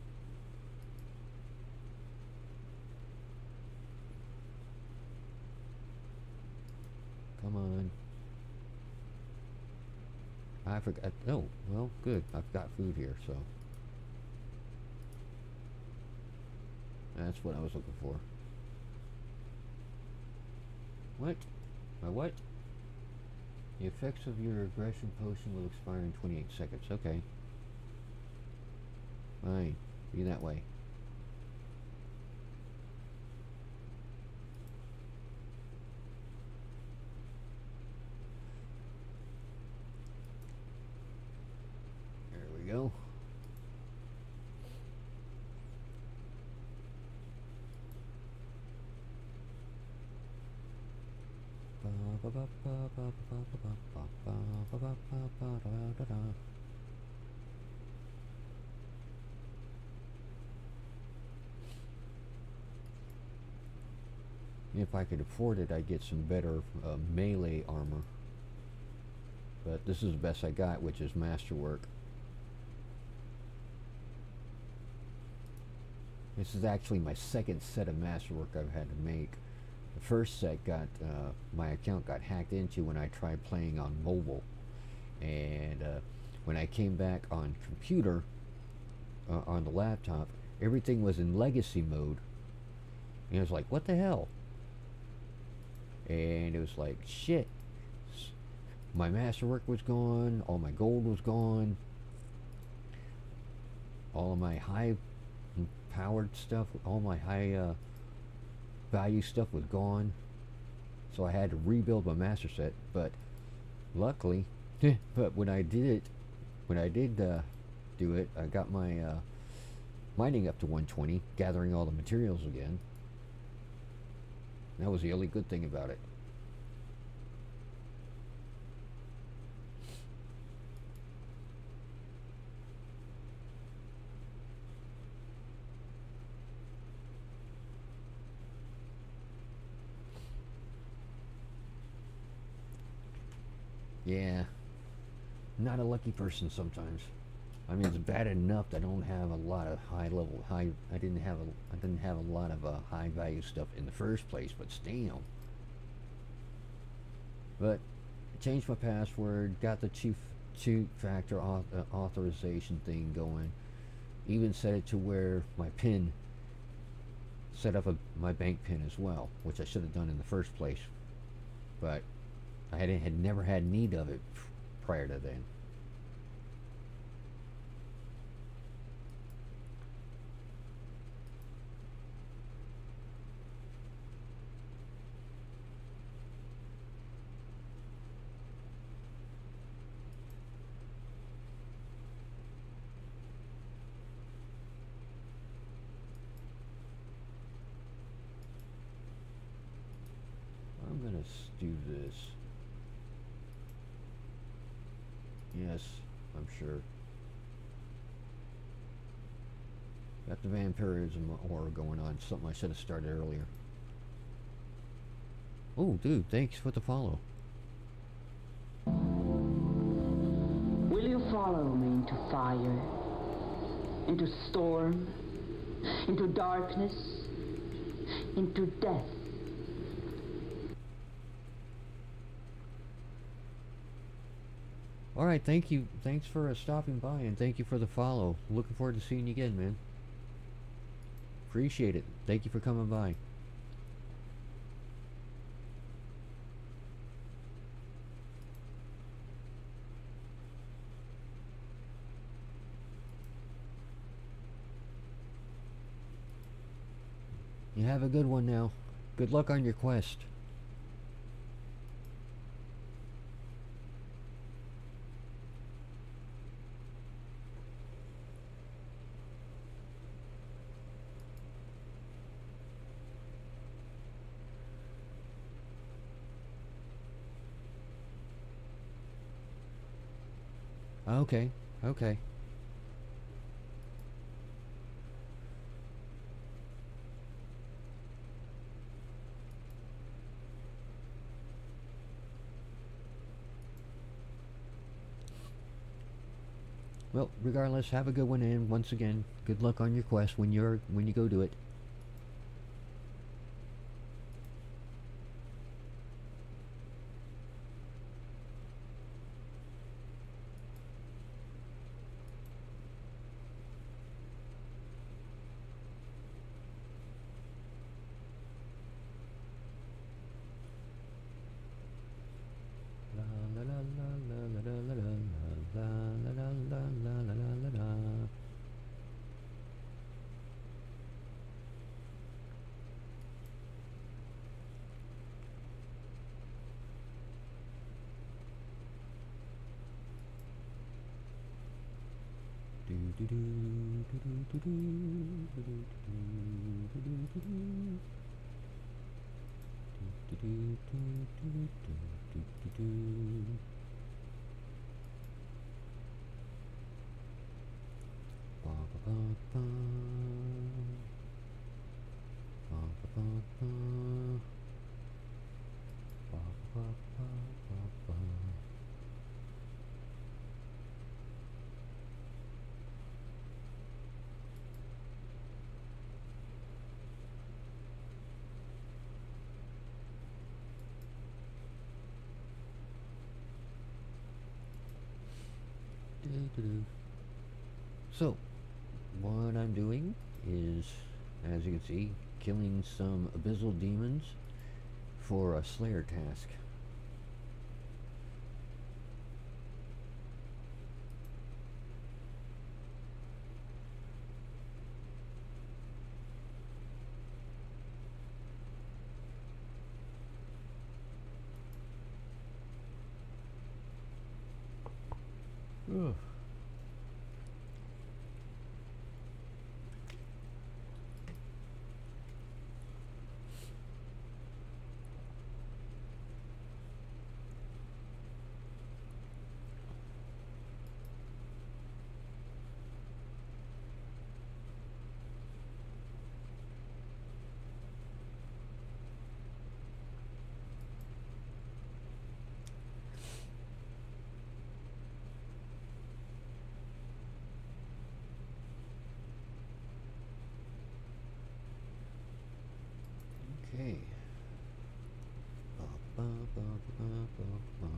A: Come on. I forgot. Oh, well, good. I've got food here, so. That's what I was looking for. What? My what? The effects of your aggression potion will expire in twenty-eight seconds. Okay. Fine. Be that way. There we go. If I could afford it, I'd get some better uh, melee armor. But this is the best I got, which is masterwork. This is actually my second set of masterwork I've had to make. The first set got, uh, my account got hacked into when I tried playing on mobile. And uh, when I came back on computer, uh, on the laptop, everything was in legacy mode. And I was like, what the hell? And it was like, shit. My masterwork was gone, all my gold was gone, all of my high powered stuff, all my high uh, value stuff was gone. So I had to rebuild my master set, but luckily, but when I did it, when I did uh, do it, I got my uh, mining up to one twenty, gathering all the materials again. That was the only good thing about it. Yeah, not a lucky person sometimes. I mean, it's bad enough that I don't have a lot of high level, high. I didn't have a, I didn't have a lot of uh, high value stuff in the first place, but still. But I changed my password, got the two, two factor auth, uh, authorization thing going. Even set it to where my PIN, set up a, my bank PIN as well, which I should have done in the first place. But I had, had never had need of it prior to then. I'm gonna do this. Yes, I'm sure. Got the vampirism aura going on. Something I should have started earlier. Oh, dude, thanks for the follow.
B: Will you follow me into fire, into storm, into darkness, into death?
A: All right, thank you. Thanks for uh, stopping by, and thank you for the follow. Looking forward to seeing you again, man. Appreciate it. Thank you for coming by. You have a good one now. Good luck on your quest. Okay, okay. Well, regardless, have a good one, and once again, good luck on your quest when you're when you go do it. La la la la la la la la la la la la la la la la. Do do do do do do do do do do do do do. Do do do do do do do do. Ba ba ba ba. Ba ba ba ba. Ba ba ba ba ba. So, what I'm doing is, as you can see, killing some abyssal demons for a Slayer task. Ugh. Okay. Ba, ba, ba, ba, ba, ba.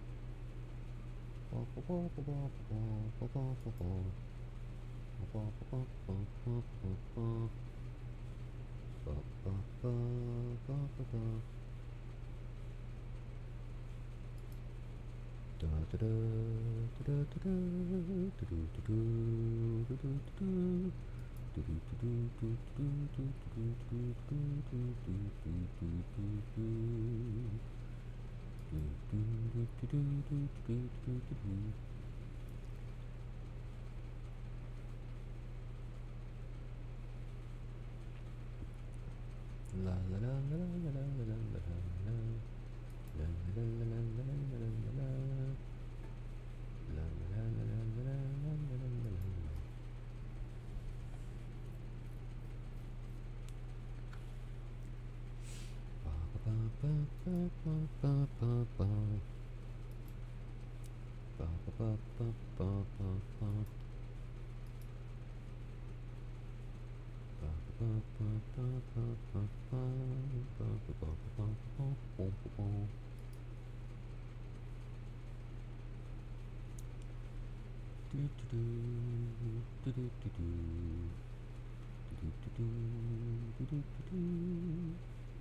A: Ba, ba, ba, ba, ba, ba, ba, ba, ba, ba. Ba, ba, ba, ba, ba, ba, ba. Ba, ba, ba, ba, ba, ba. Da, da, da, da, da, da, da, da, da, da, da, da, da, da. La la la la la la la la la la la la la la la la la. La la la la la la la la la la. Ba ba ba ba ba ba ba ba. Ba ba ba ba ba ba ba. Ba ba ba ba ba ba ba. Ba ba ba ba ba ba ba ba. Do do do do do do do do do do do do do.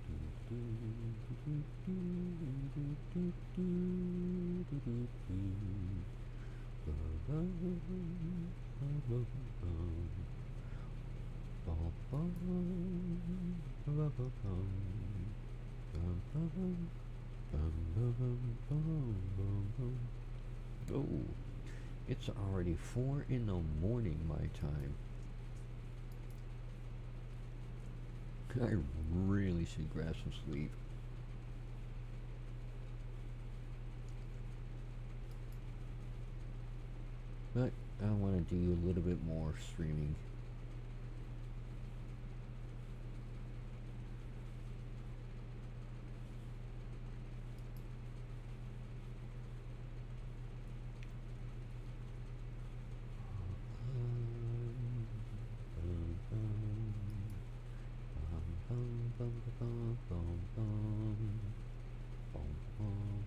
A: Oh, it's already four in the morning my time. I really should grab some sleep. But I want to do a little bit more streaming. Bum, bum, bum. Bum, bum.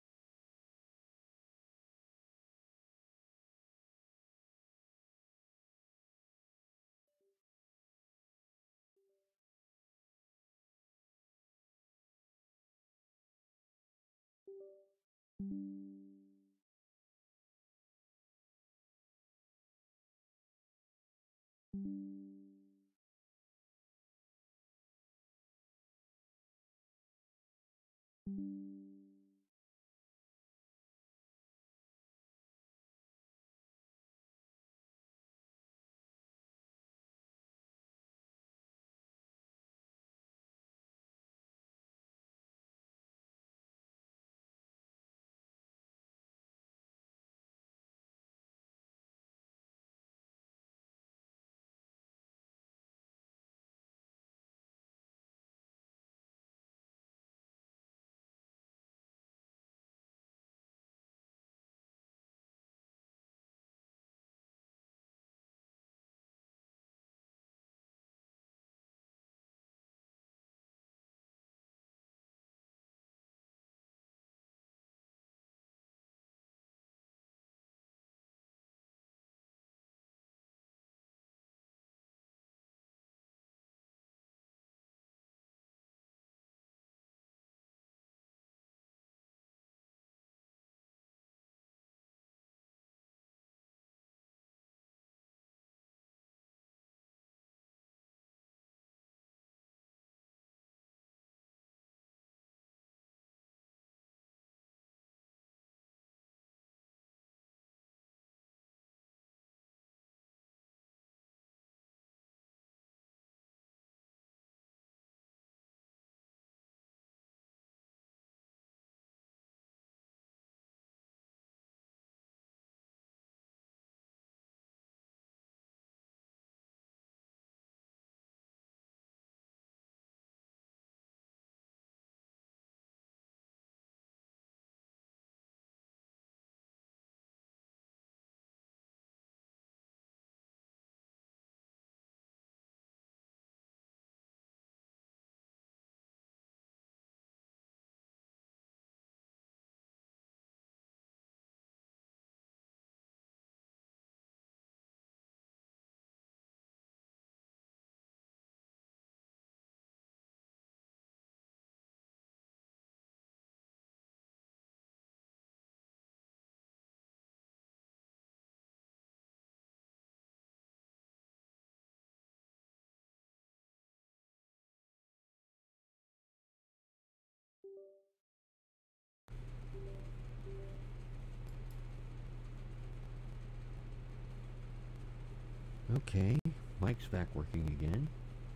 A: Okay, mic's back working again.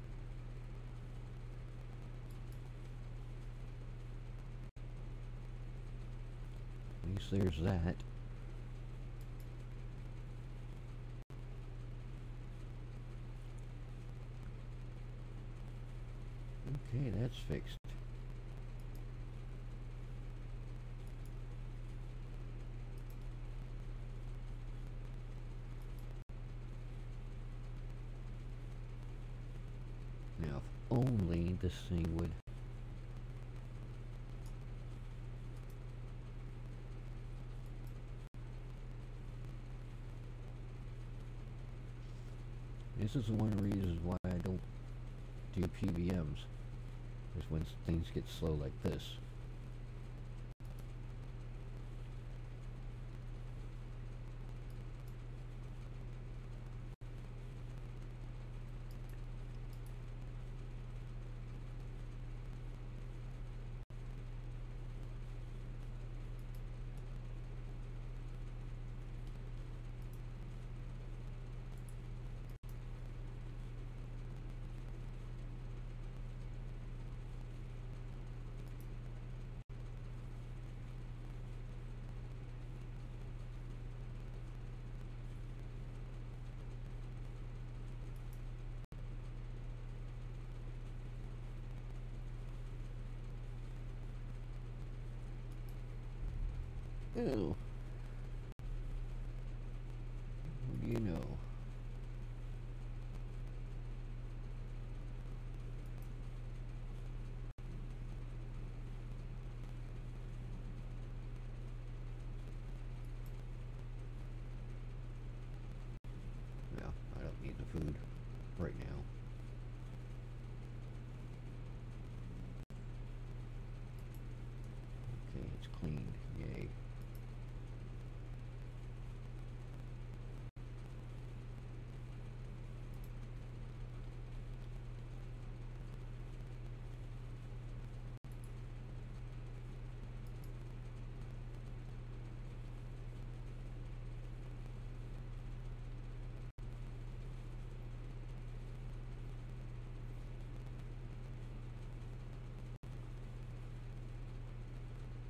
A: At least there's that. Okay, that's fixed. Now, if only this thing would... This is one reason why I don't do P B Ms, is when things get slow like this. Oh, what do you know?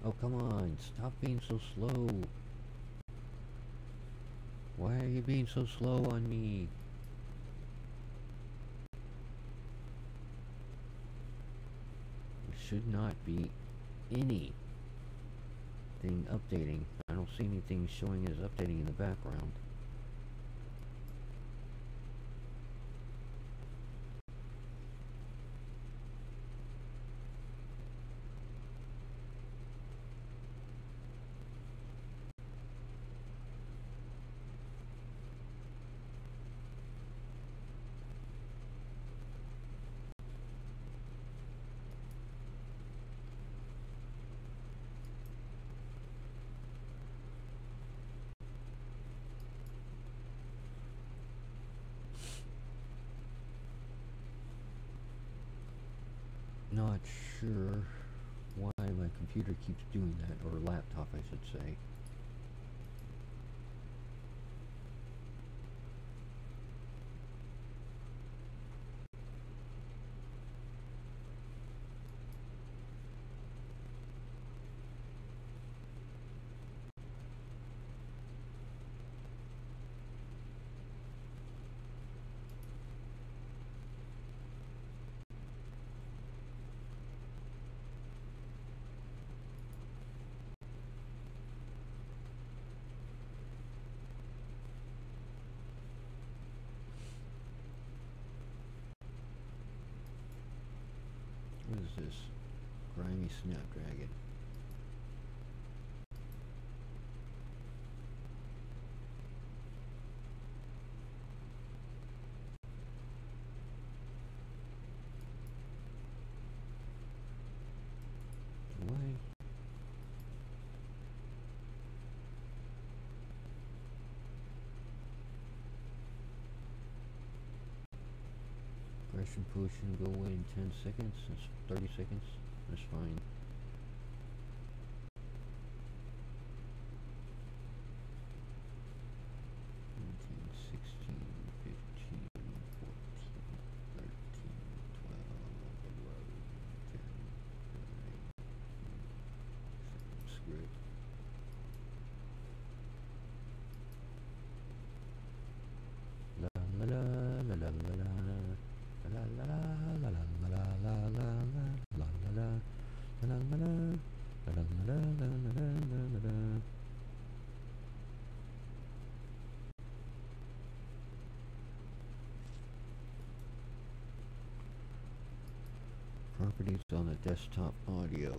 A: Oh, come on. Stop being so slow. Why are you being so slow on me? There should not be anything updating. I don't see anything showing as updating in the background. Not sure why my computer keeps doing that, or laptop I should say. What is this? Grimy Snapdragon. Why? Aggression potion go away in ten seconds. That's thirty seconds. That's fine. nineteen, sixteen, fifteen, fourteen, thirteen, twelve, eleven, ten, nine, screw it. La la la la la la la. La la la la la la la la la la la la la la la la la la la. Properties on the desktop audio.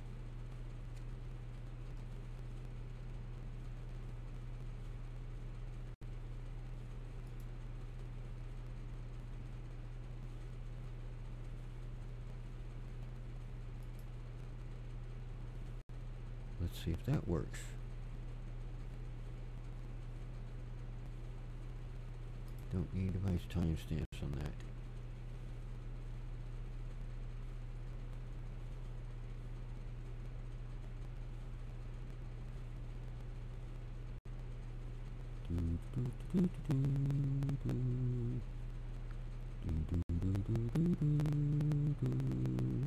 A: Let's see if that works. Don't need device timestamps on that. Do, do, do, do, do, do. Do, do, do, do, do, do, do.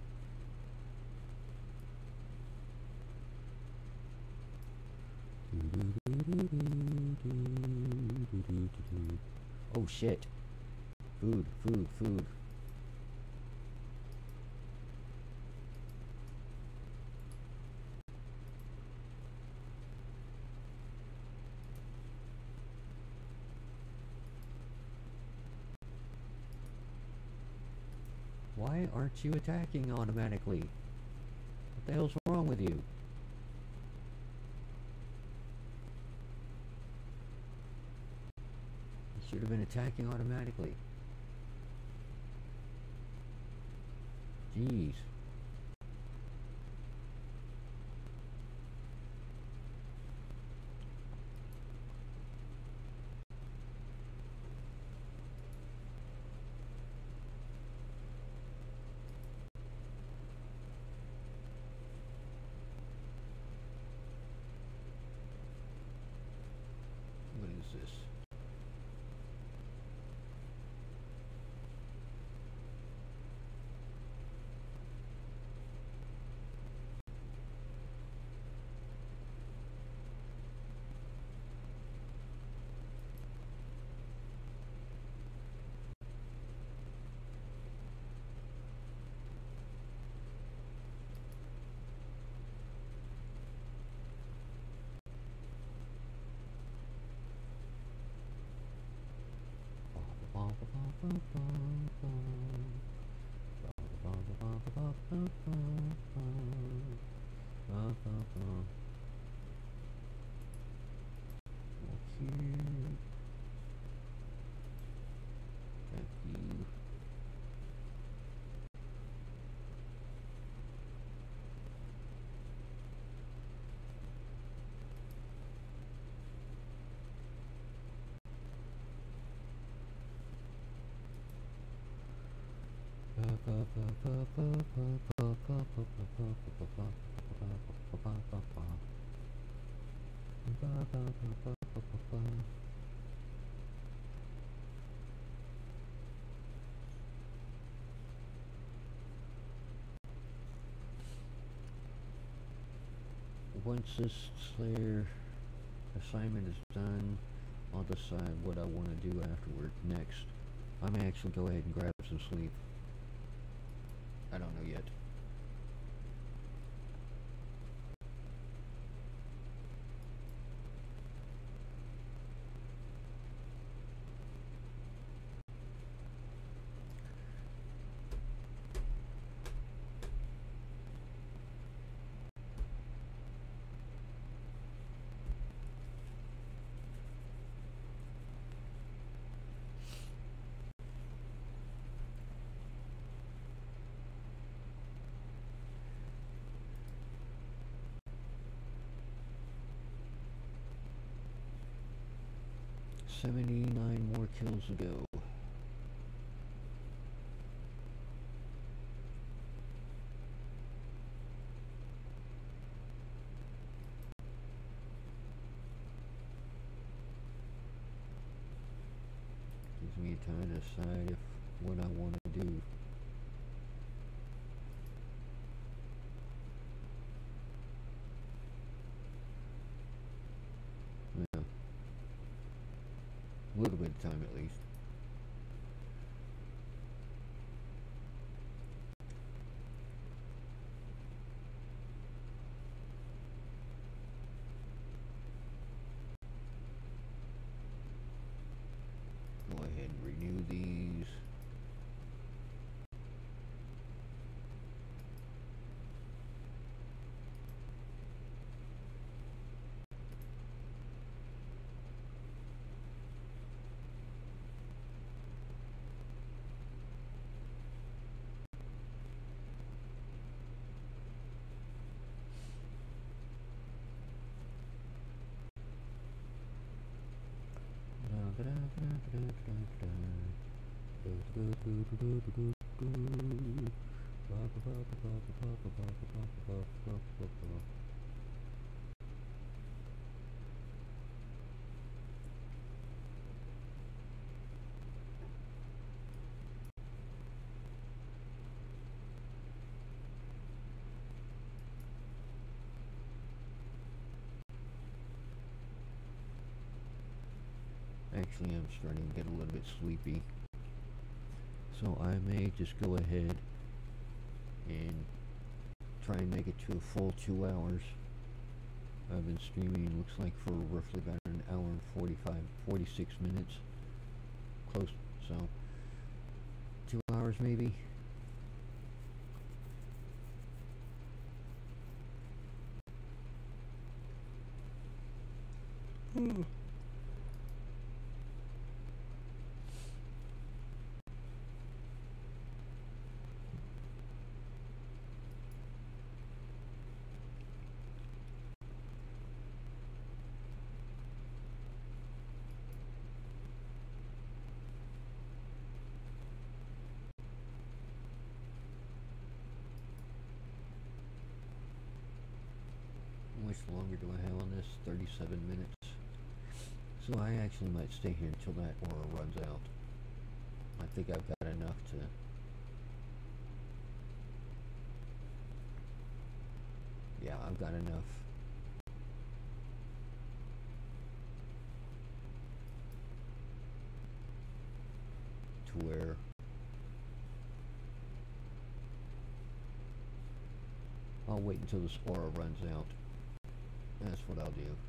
A: Oh shit. Food, food, food. Why aren't you attacking automatically? What the hell's wrong with you? Should have been attacking automatically. Jeez. What is this? Once this Slayer assignment is done, I'll decide what I want to do afterward next. I may actually go ahead and grab some sleep. I don't know yet. seventy-nine more kills to go. Gives me time to decide if what I want to do. Yeah. A little bit of time at least. Go ahead and renew these. Actually, I'm starting to get a little bit sleepy, so I may just go ahead and try and make it to a full two hours. I've been streaming, looks like, for roughly about an hour and forty-five, forty-six minutes. Close, so two hours maybe. Hmm. How much longer do I have on this? thirty-seven minutes. So I actually might stay here until that aura runs out. I think I've got enough to... Yeah, I've got enough. To where... I'll wait until this aura runs out. That's what I'll do.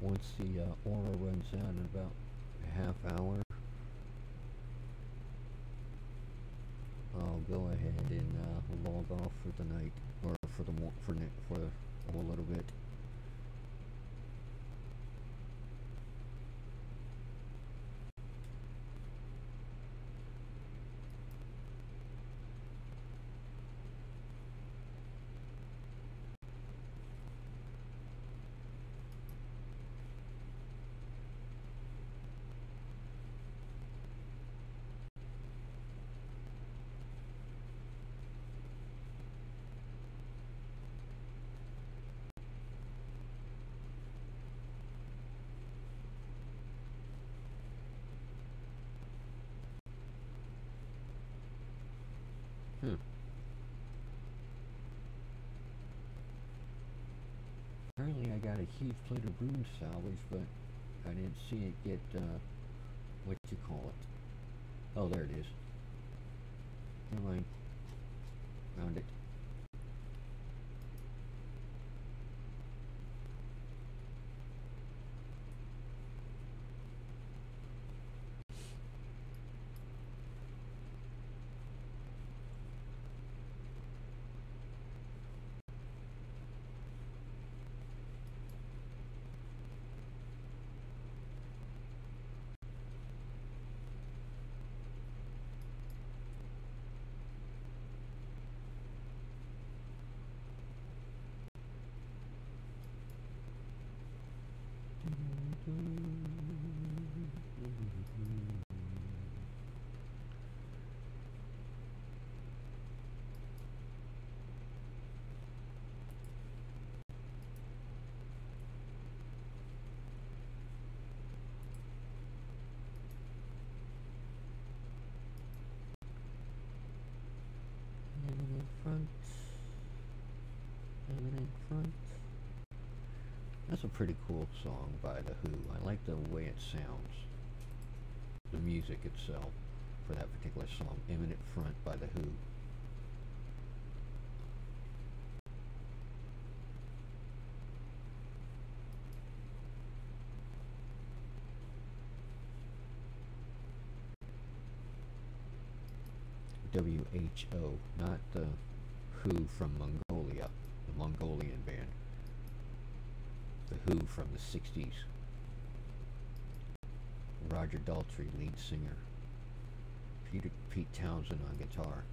A: once the uh, aura runs out in about a half hour, I'll go ahead and uh, log off for the night, or for the mo for ne for a little bit. Hmm. Apparently I got a huge plate of rune salvage, but I didn't see it get, uh, what you call it. Oh, there it is. Never mind. Found it. Front. In front. That's a pretty cool song by The Who. I like the way it sounds. The music itself for that particular song, Imminent Front by The Who. W H O, not the Who from Mongolia, the Mongolian band. The Who from the sixties. Roger Daltrey, lead singer. Peter, Pete Townsend on guitar.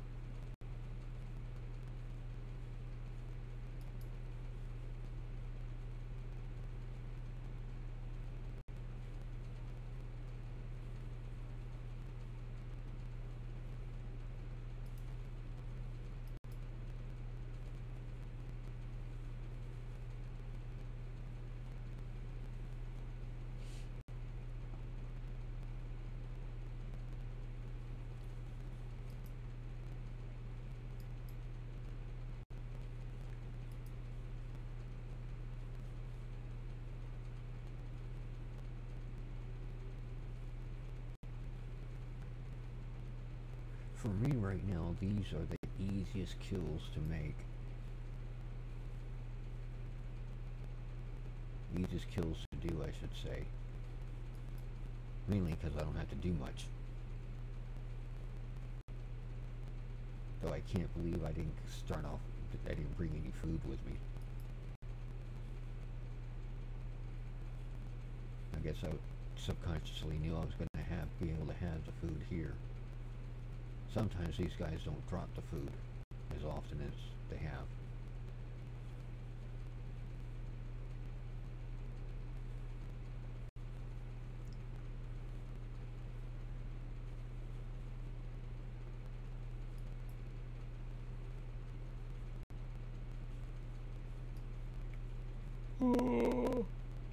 A: For me right now, these are the easiest kills to make. Easiest kills to do, I should say. Mainly because I don't have to do much. Though I can't believe I didn't start off, I didn't bring any food with me. I guess I subconsciously knew I was going to have, be able to have the food here. Sometimes these guys don't drop the food as often as they have. Oh.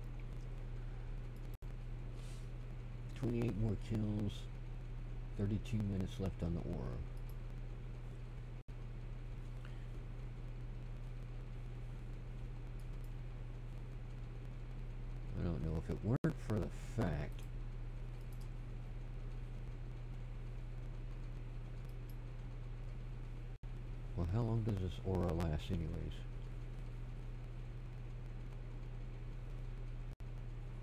A: twenty-eight more kills. thirty-two minutes left on the aura. I don't know if it weren't for the fact well, how long does this aura last anyways?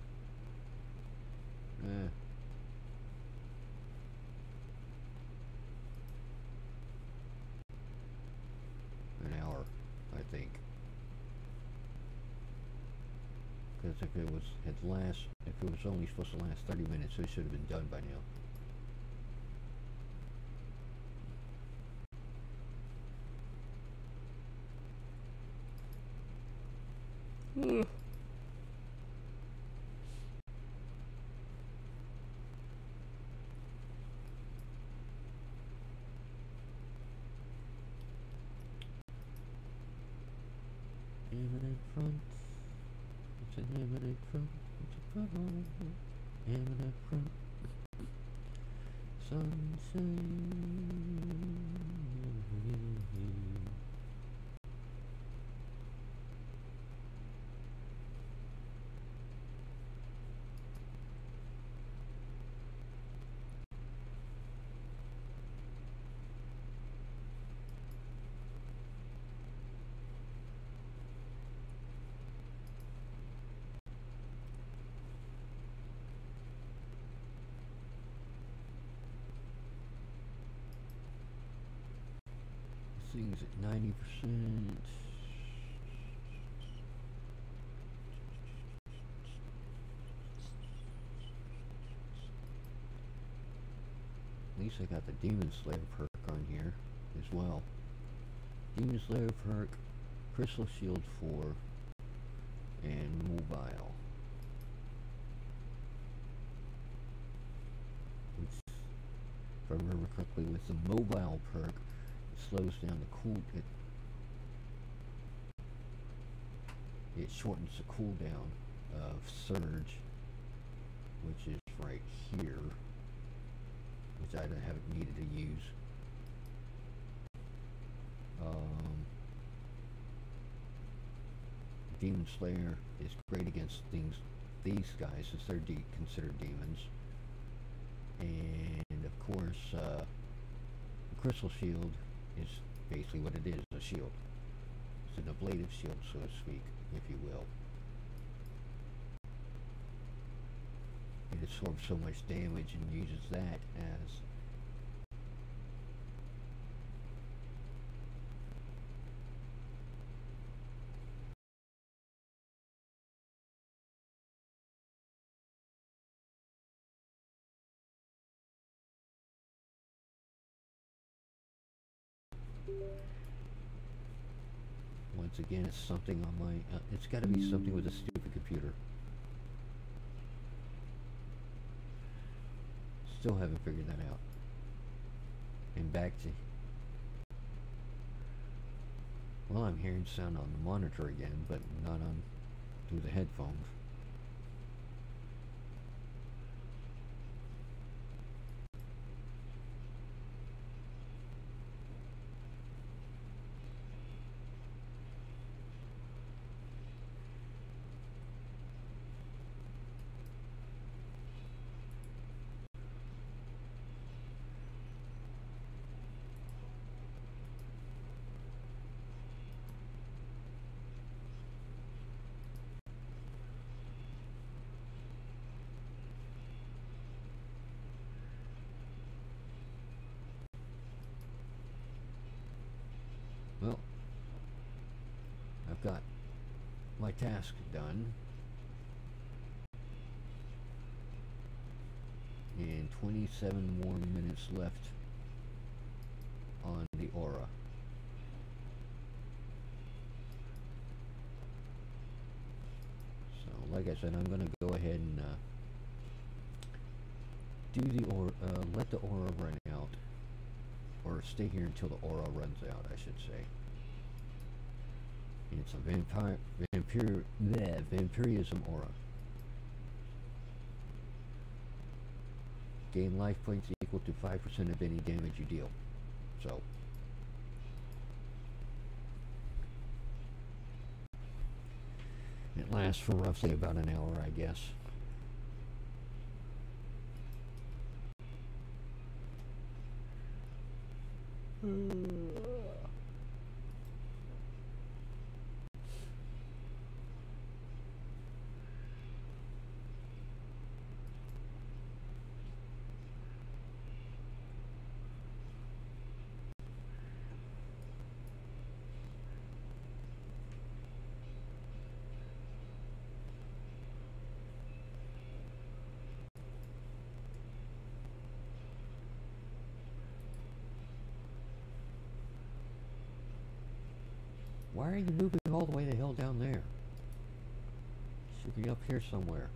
A: because if it was had last, if it was only supposed to last thirty minutes, it should have been done by now. Mm. Eminent front. It's an eminent front. It's a front. Eminent front. Sunshine. Things at ninety percent. At least I got the Demon Slayer perk on here as well. Demon Slayer perk, Crystal Shield four, and Mobile. Which, if I remember correctly, with the Mobile perk, slows down the cool it it shortens the cooldown of Surge, which is right here, which I haven't needed to use. Um, Demon Slayer is great against things these guys, since they're de considered demons, and of course uh, the Crystal Shield is basically what it is, a shield. It's an ablative shield, so to speak, if you will. It absorbs so much damage and uses that as once again, it's something on my, uh, it's got to be something with a stupid computer. Still haven't figured that out. And back to, well, I'm hearing sound on the monitor again, but not on through the headphones. Well, I've got my task done, and twenty-seven more minutes left on the aura. So, like I said, I'm going to go ahead and uh, do the aura, uh, let the aura run out. Or stay here until the aura runs out, I should say. And it's a vampire, vampire, bleh, vampirism aura. Gain life points equal to five percent of any damage you deal. So, it lasts for roughly about an hour, I guess. Why are you moving all the way the hell down there? Should be up here somewhere.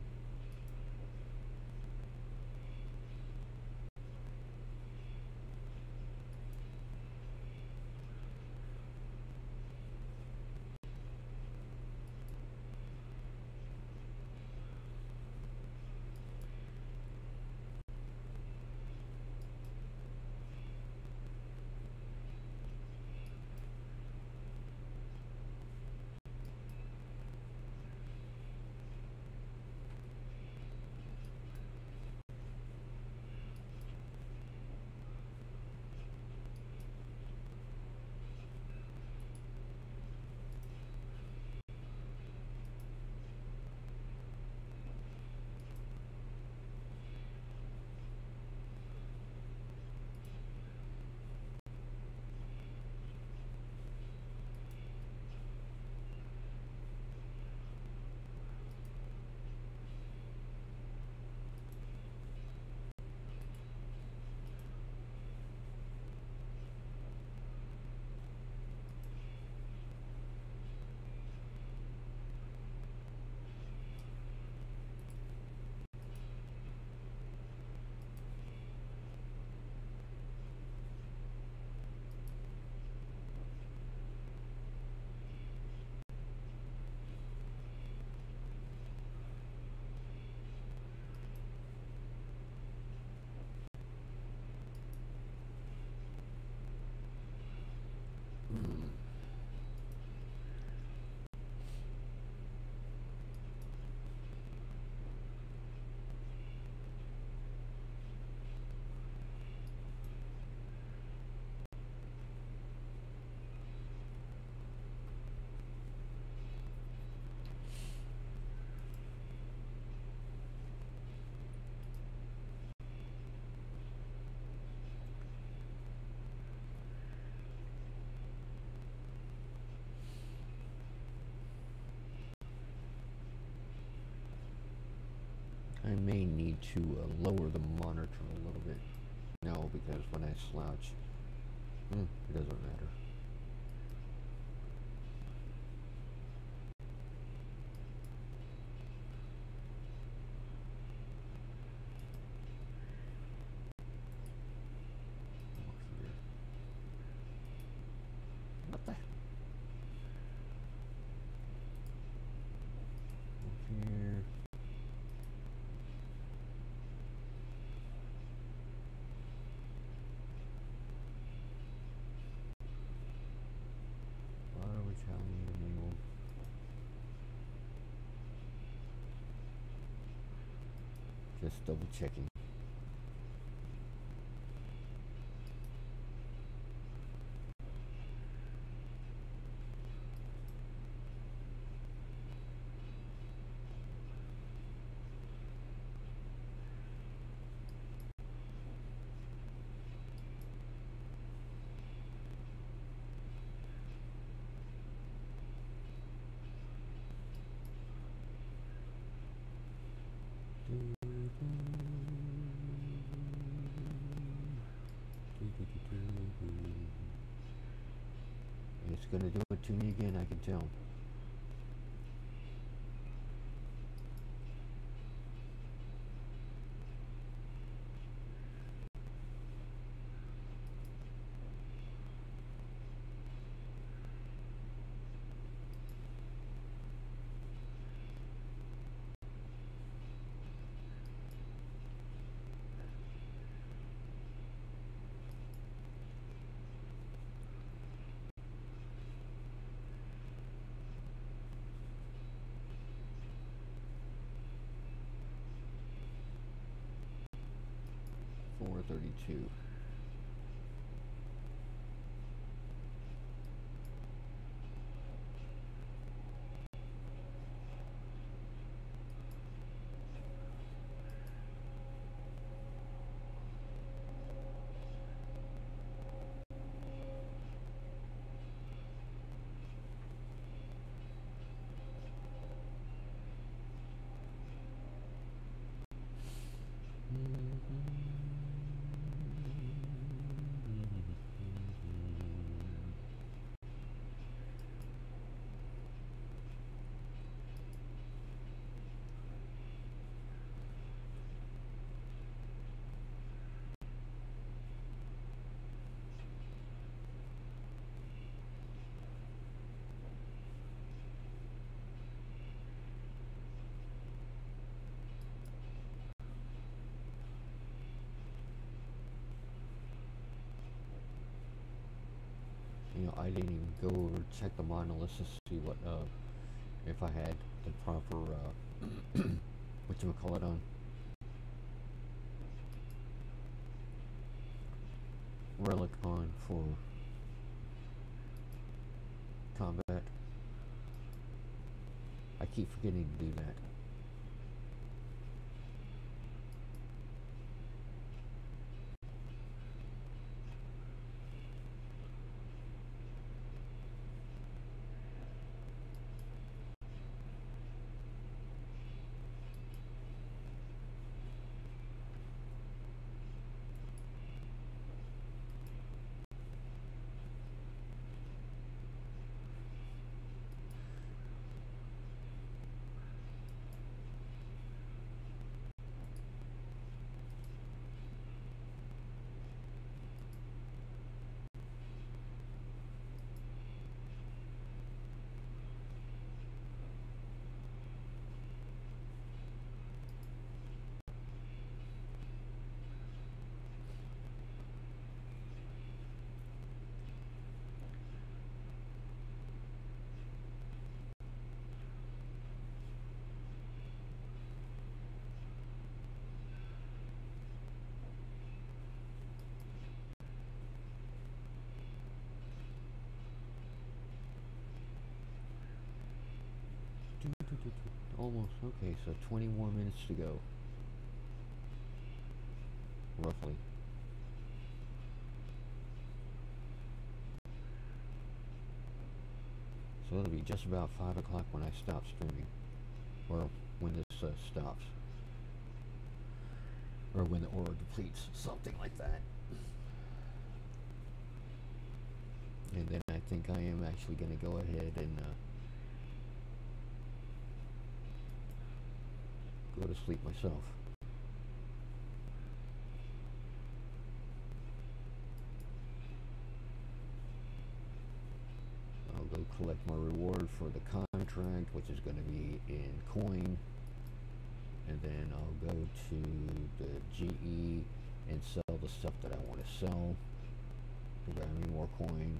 A: I may need to uh, lower the monitor a little bit. No, because when I slouch, mm, it doesn't matter. What the? Here. Auto Italian enabled. Just double checking. It's gonna do it to me again, I can tell. four thirty-two. you know, I didn't even go over check the monoliths to see what uh, if I had the proper uh, what do we call it on relic on for combat. I keep forgetting to do that. Almost. Okay, so twenty more minutes to go. Roughly. So it'll be just about five o'clock when I stop streaming. Or when this uh, stops. Or when the aura depletes. Something like that. And then I think I am actually going to go ahead and uh, go to sleep myself. I'll go collect my reward for the contract, which is going to be in coin. And then I'll go to the G E and sell the stuff that I want to sell to grab me more coin.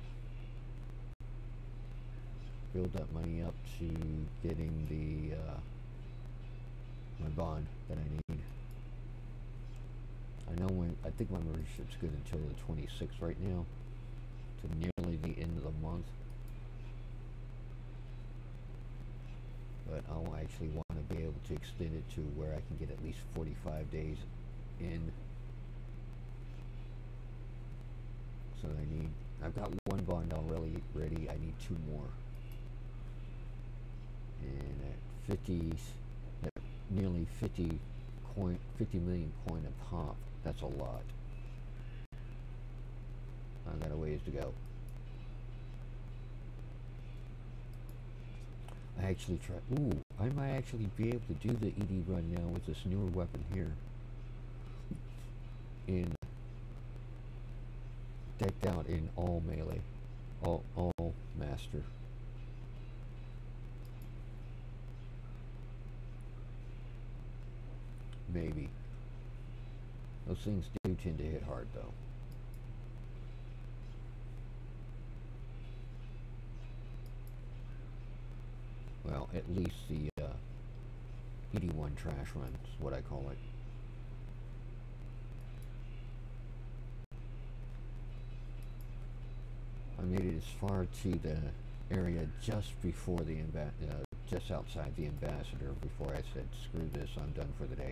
A: Build that money up to getting the uh, my bond that I need. I know when I think my membership's good until the twenty-sixth right now, to nearly the end of the month. But I'll actually want to be able to extend it to where I can get at least forty-five days in. So I need, I've got one bond already ready. I need two more. And at fifty, at nearly fifty coin, fifty million coin a pop, that's a lot. I've got a ways to go. I actually try. Ooh, I might actually be able to do the E D run now with this newer weapon here. In decked out in all melee, all all master. Maybe. Those things do tend to hit hard, though. Well, at least the uh, eighty-one trash run is what I call it. I made it as far to the area just before the imba uh, just outside the ambassador before I said, screw this, I'm done for the day.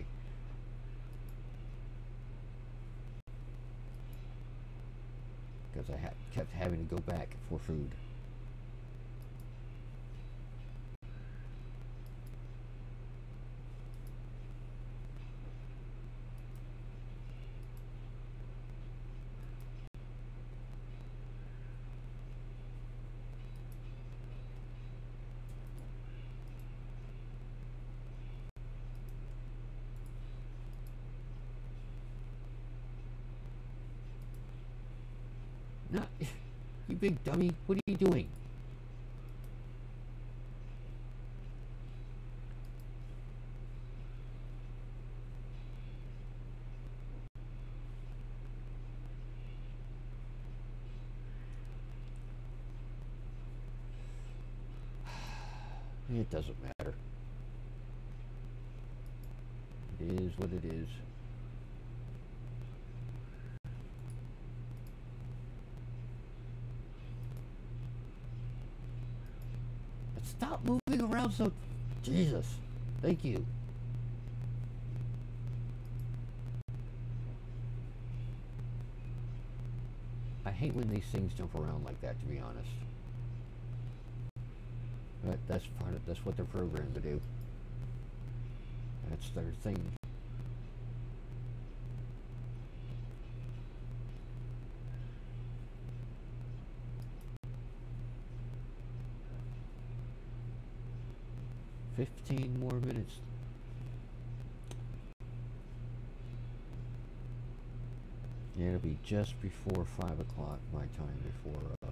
A: Because I ha kept having to go back for food. No, you big dummy, what are you doing? It doesn't matter. It is what it is. But stop moving around so... Jesus. Thank you. I hate when these things jump around like that, to be honest. But that's part of, that's what they're programmed to do. That's their thing. Fifteen more minutes. Yeah, it'll be just before five o'clock my time before, uh,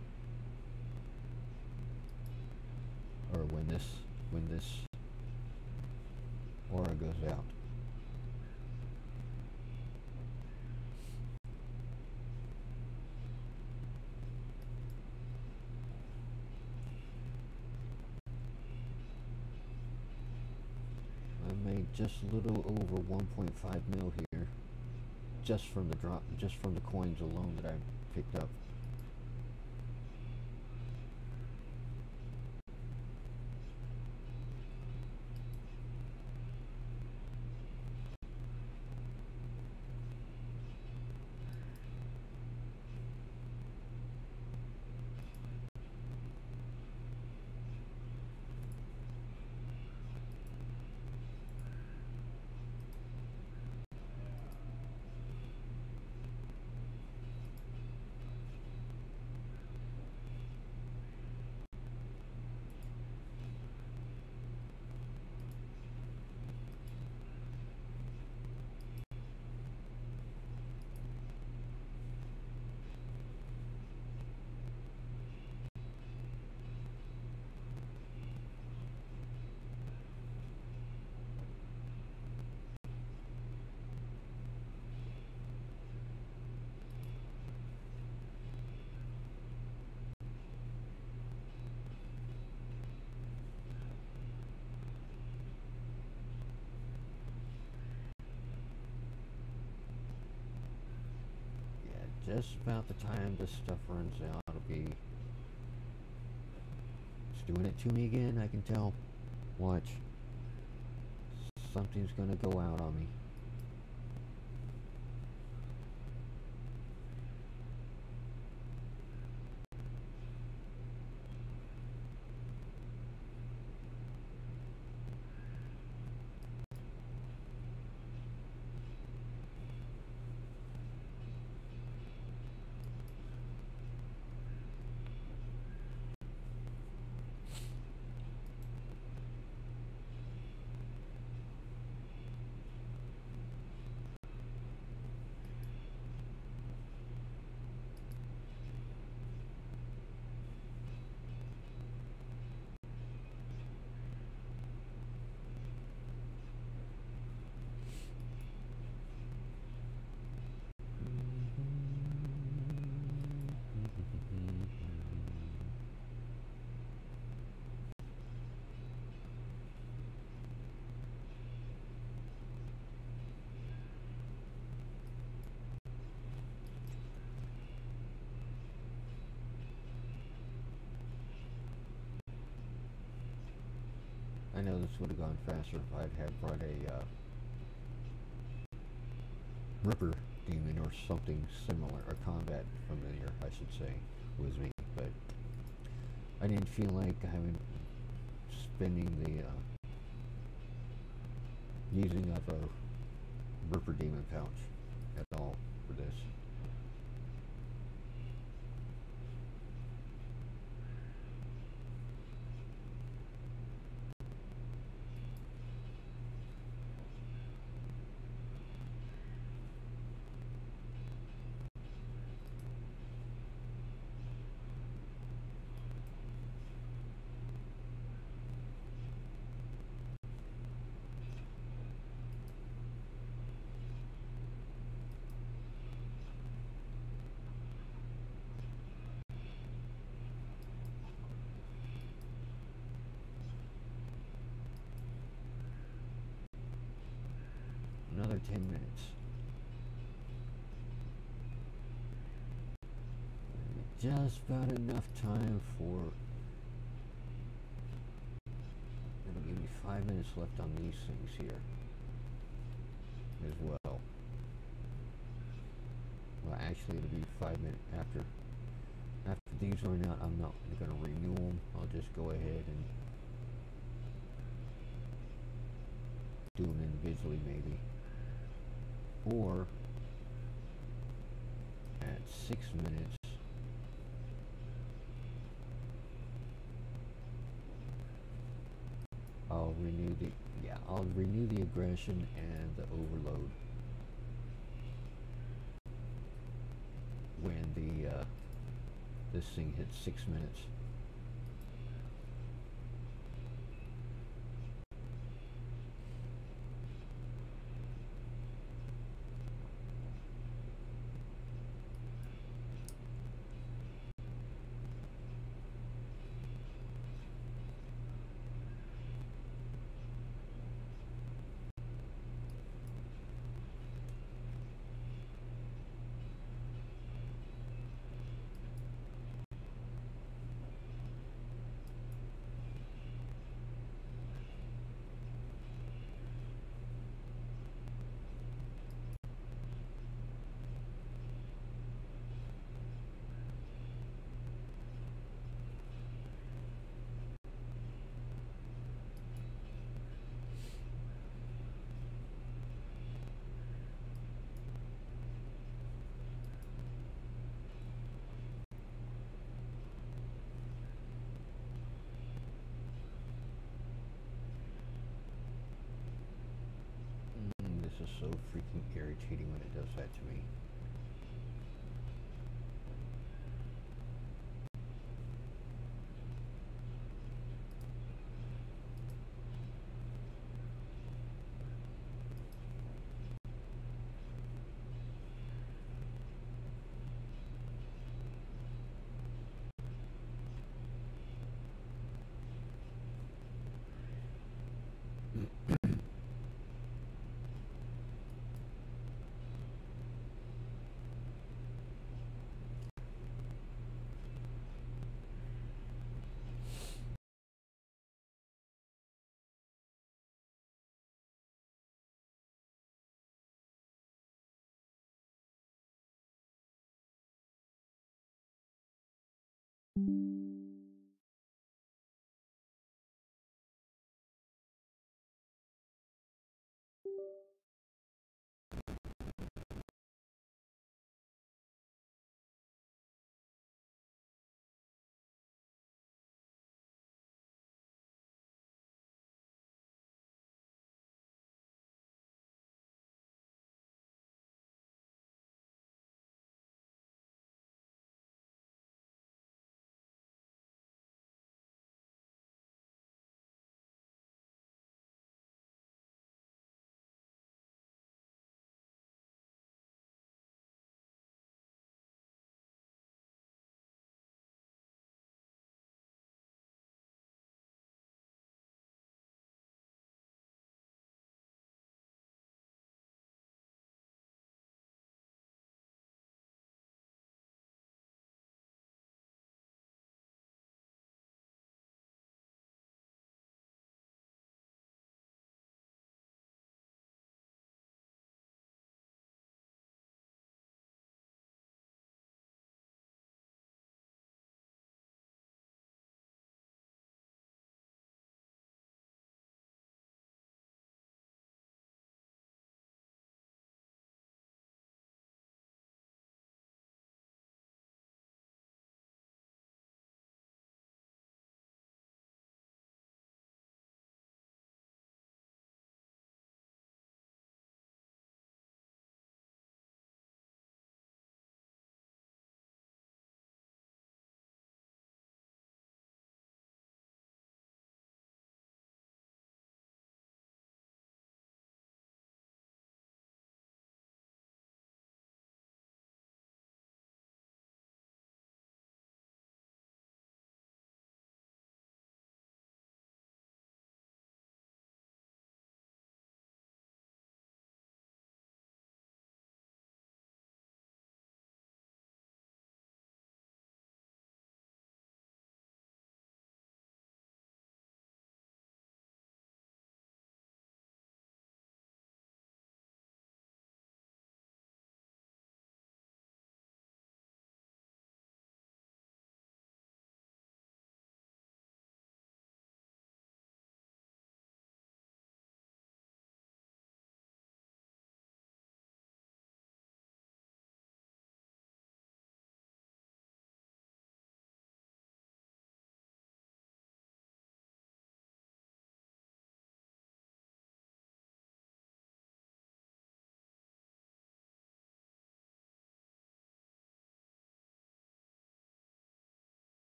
A: or when this, when this aura goes out. I made just a little over one point five mil here, just from the drop, just from the coins alone that I picked up. Just about the time this stuff runs out, it'll be... It's doing it to me again, I can tell. Watch. Something's gonna go out on me. I know this would have gone faster if I'd had brought a uh, Ripper Demon or something similar, or combat familiar, I should say, with me, but I didn't feel like having spending the uh, using up a Ripper Demon pouch at all for this. another ten minutes. Just about enough time for... It'll give me five minutes left on these things here as well. Well, actually, it'll be five minutes after. After these run out, I'm not going to renew them. I'll just go ahead and do them individually, maybe. Or at six minutes, I'll renew the yeah I'll renew the aggression and the overload when the uh, this thing hits six minutes. This is so freaking irritating when it does that to me.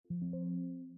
B: you.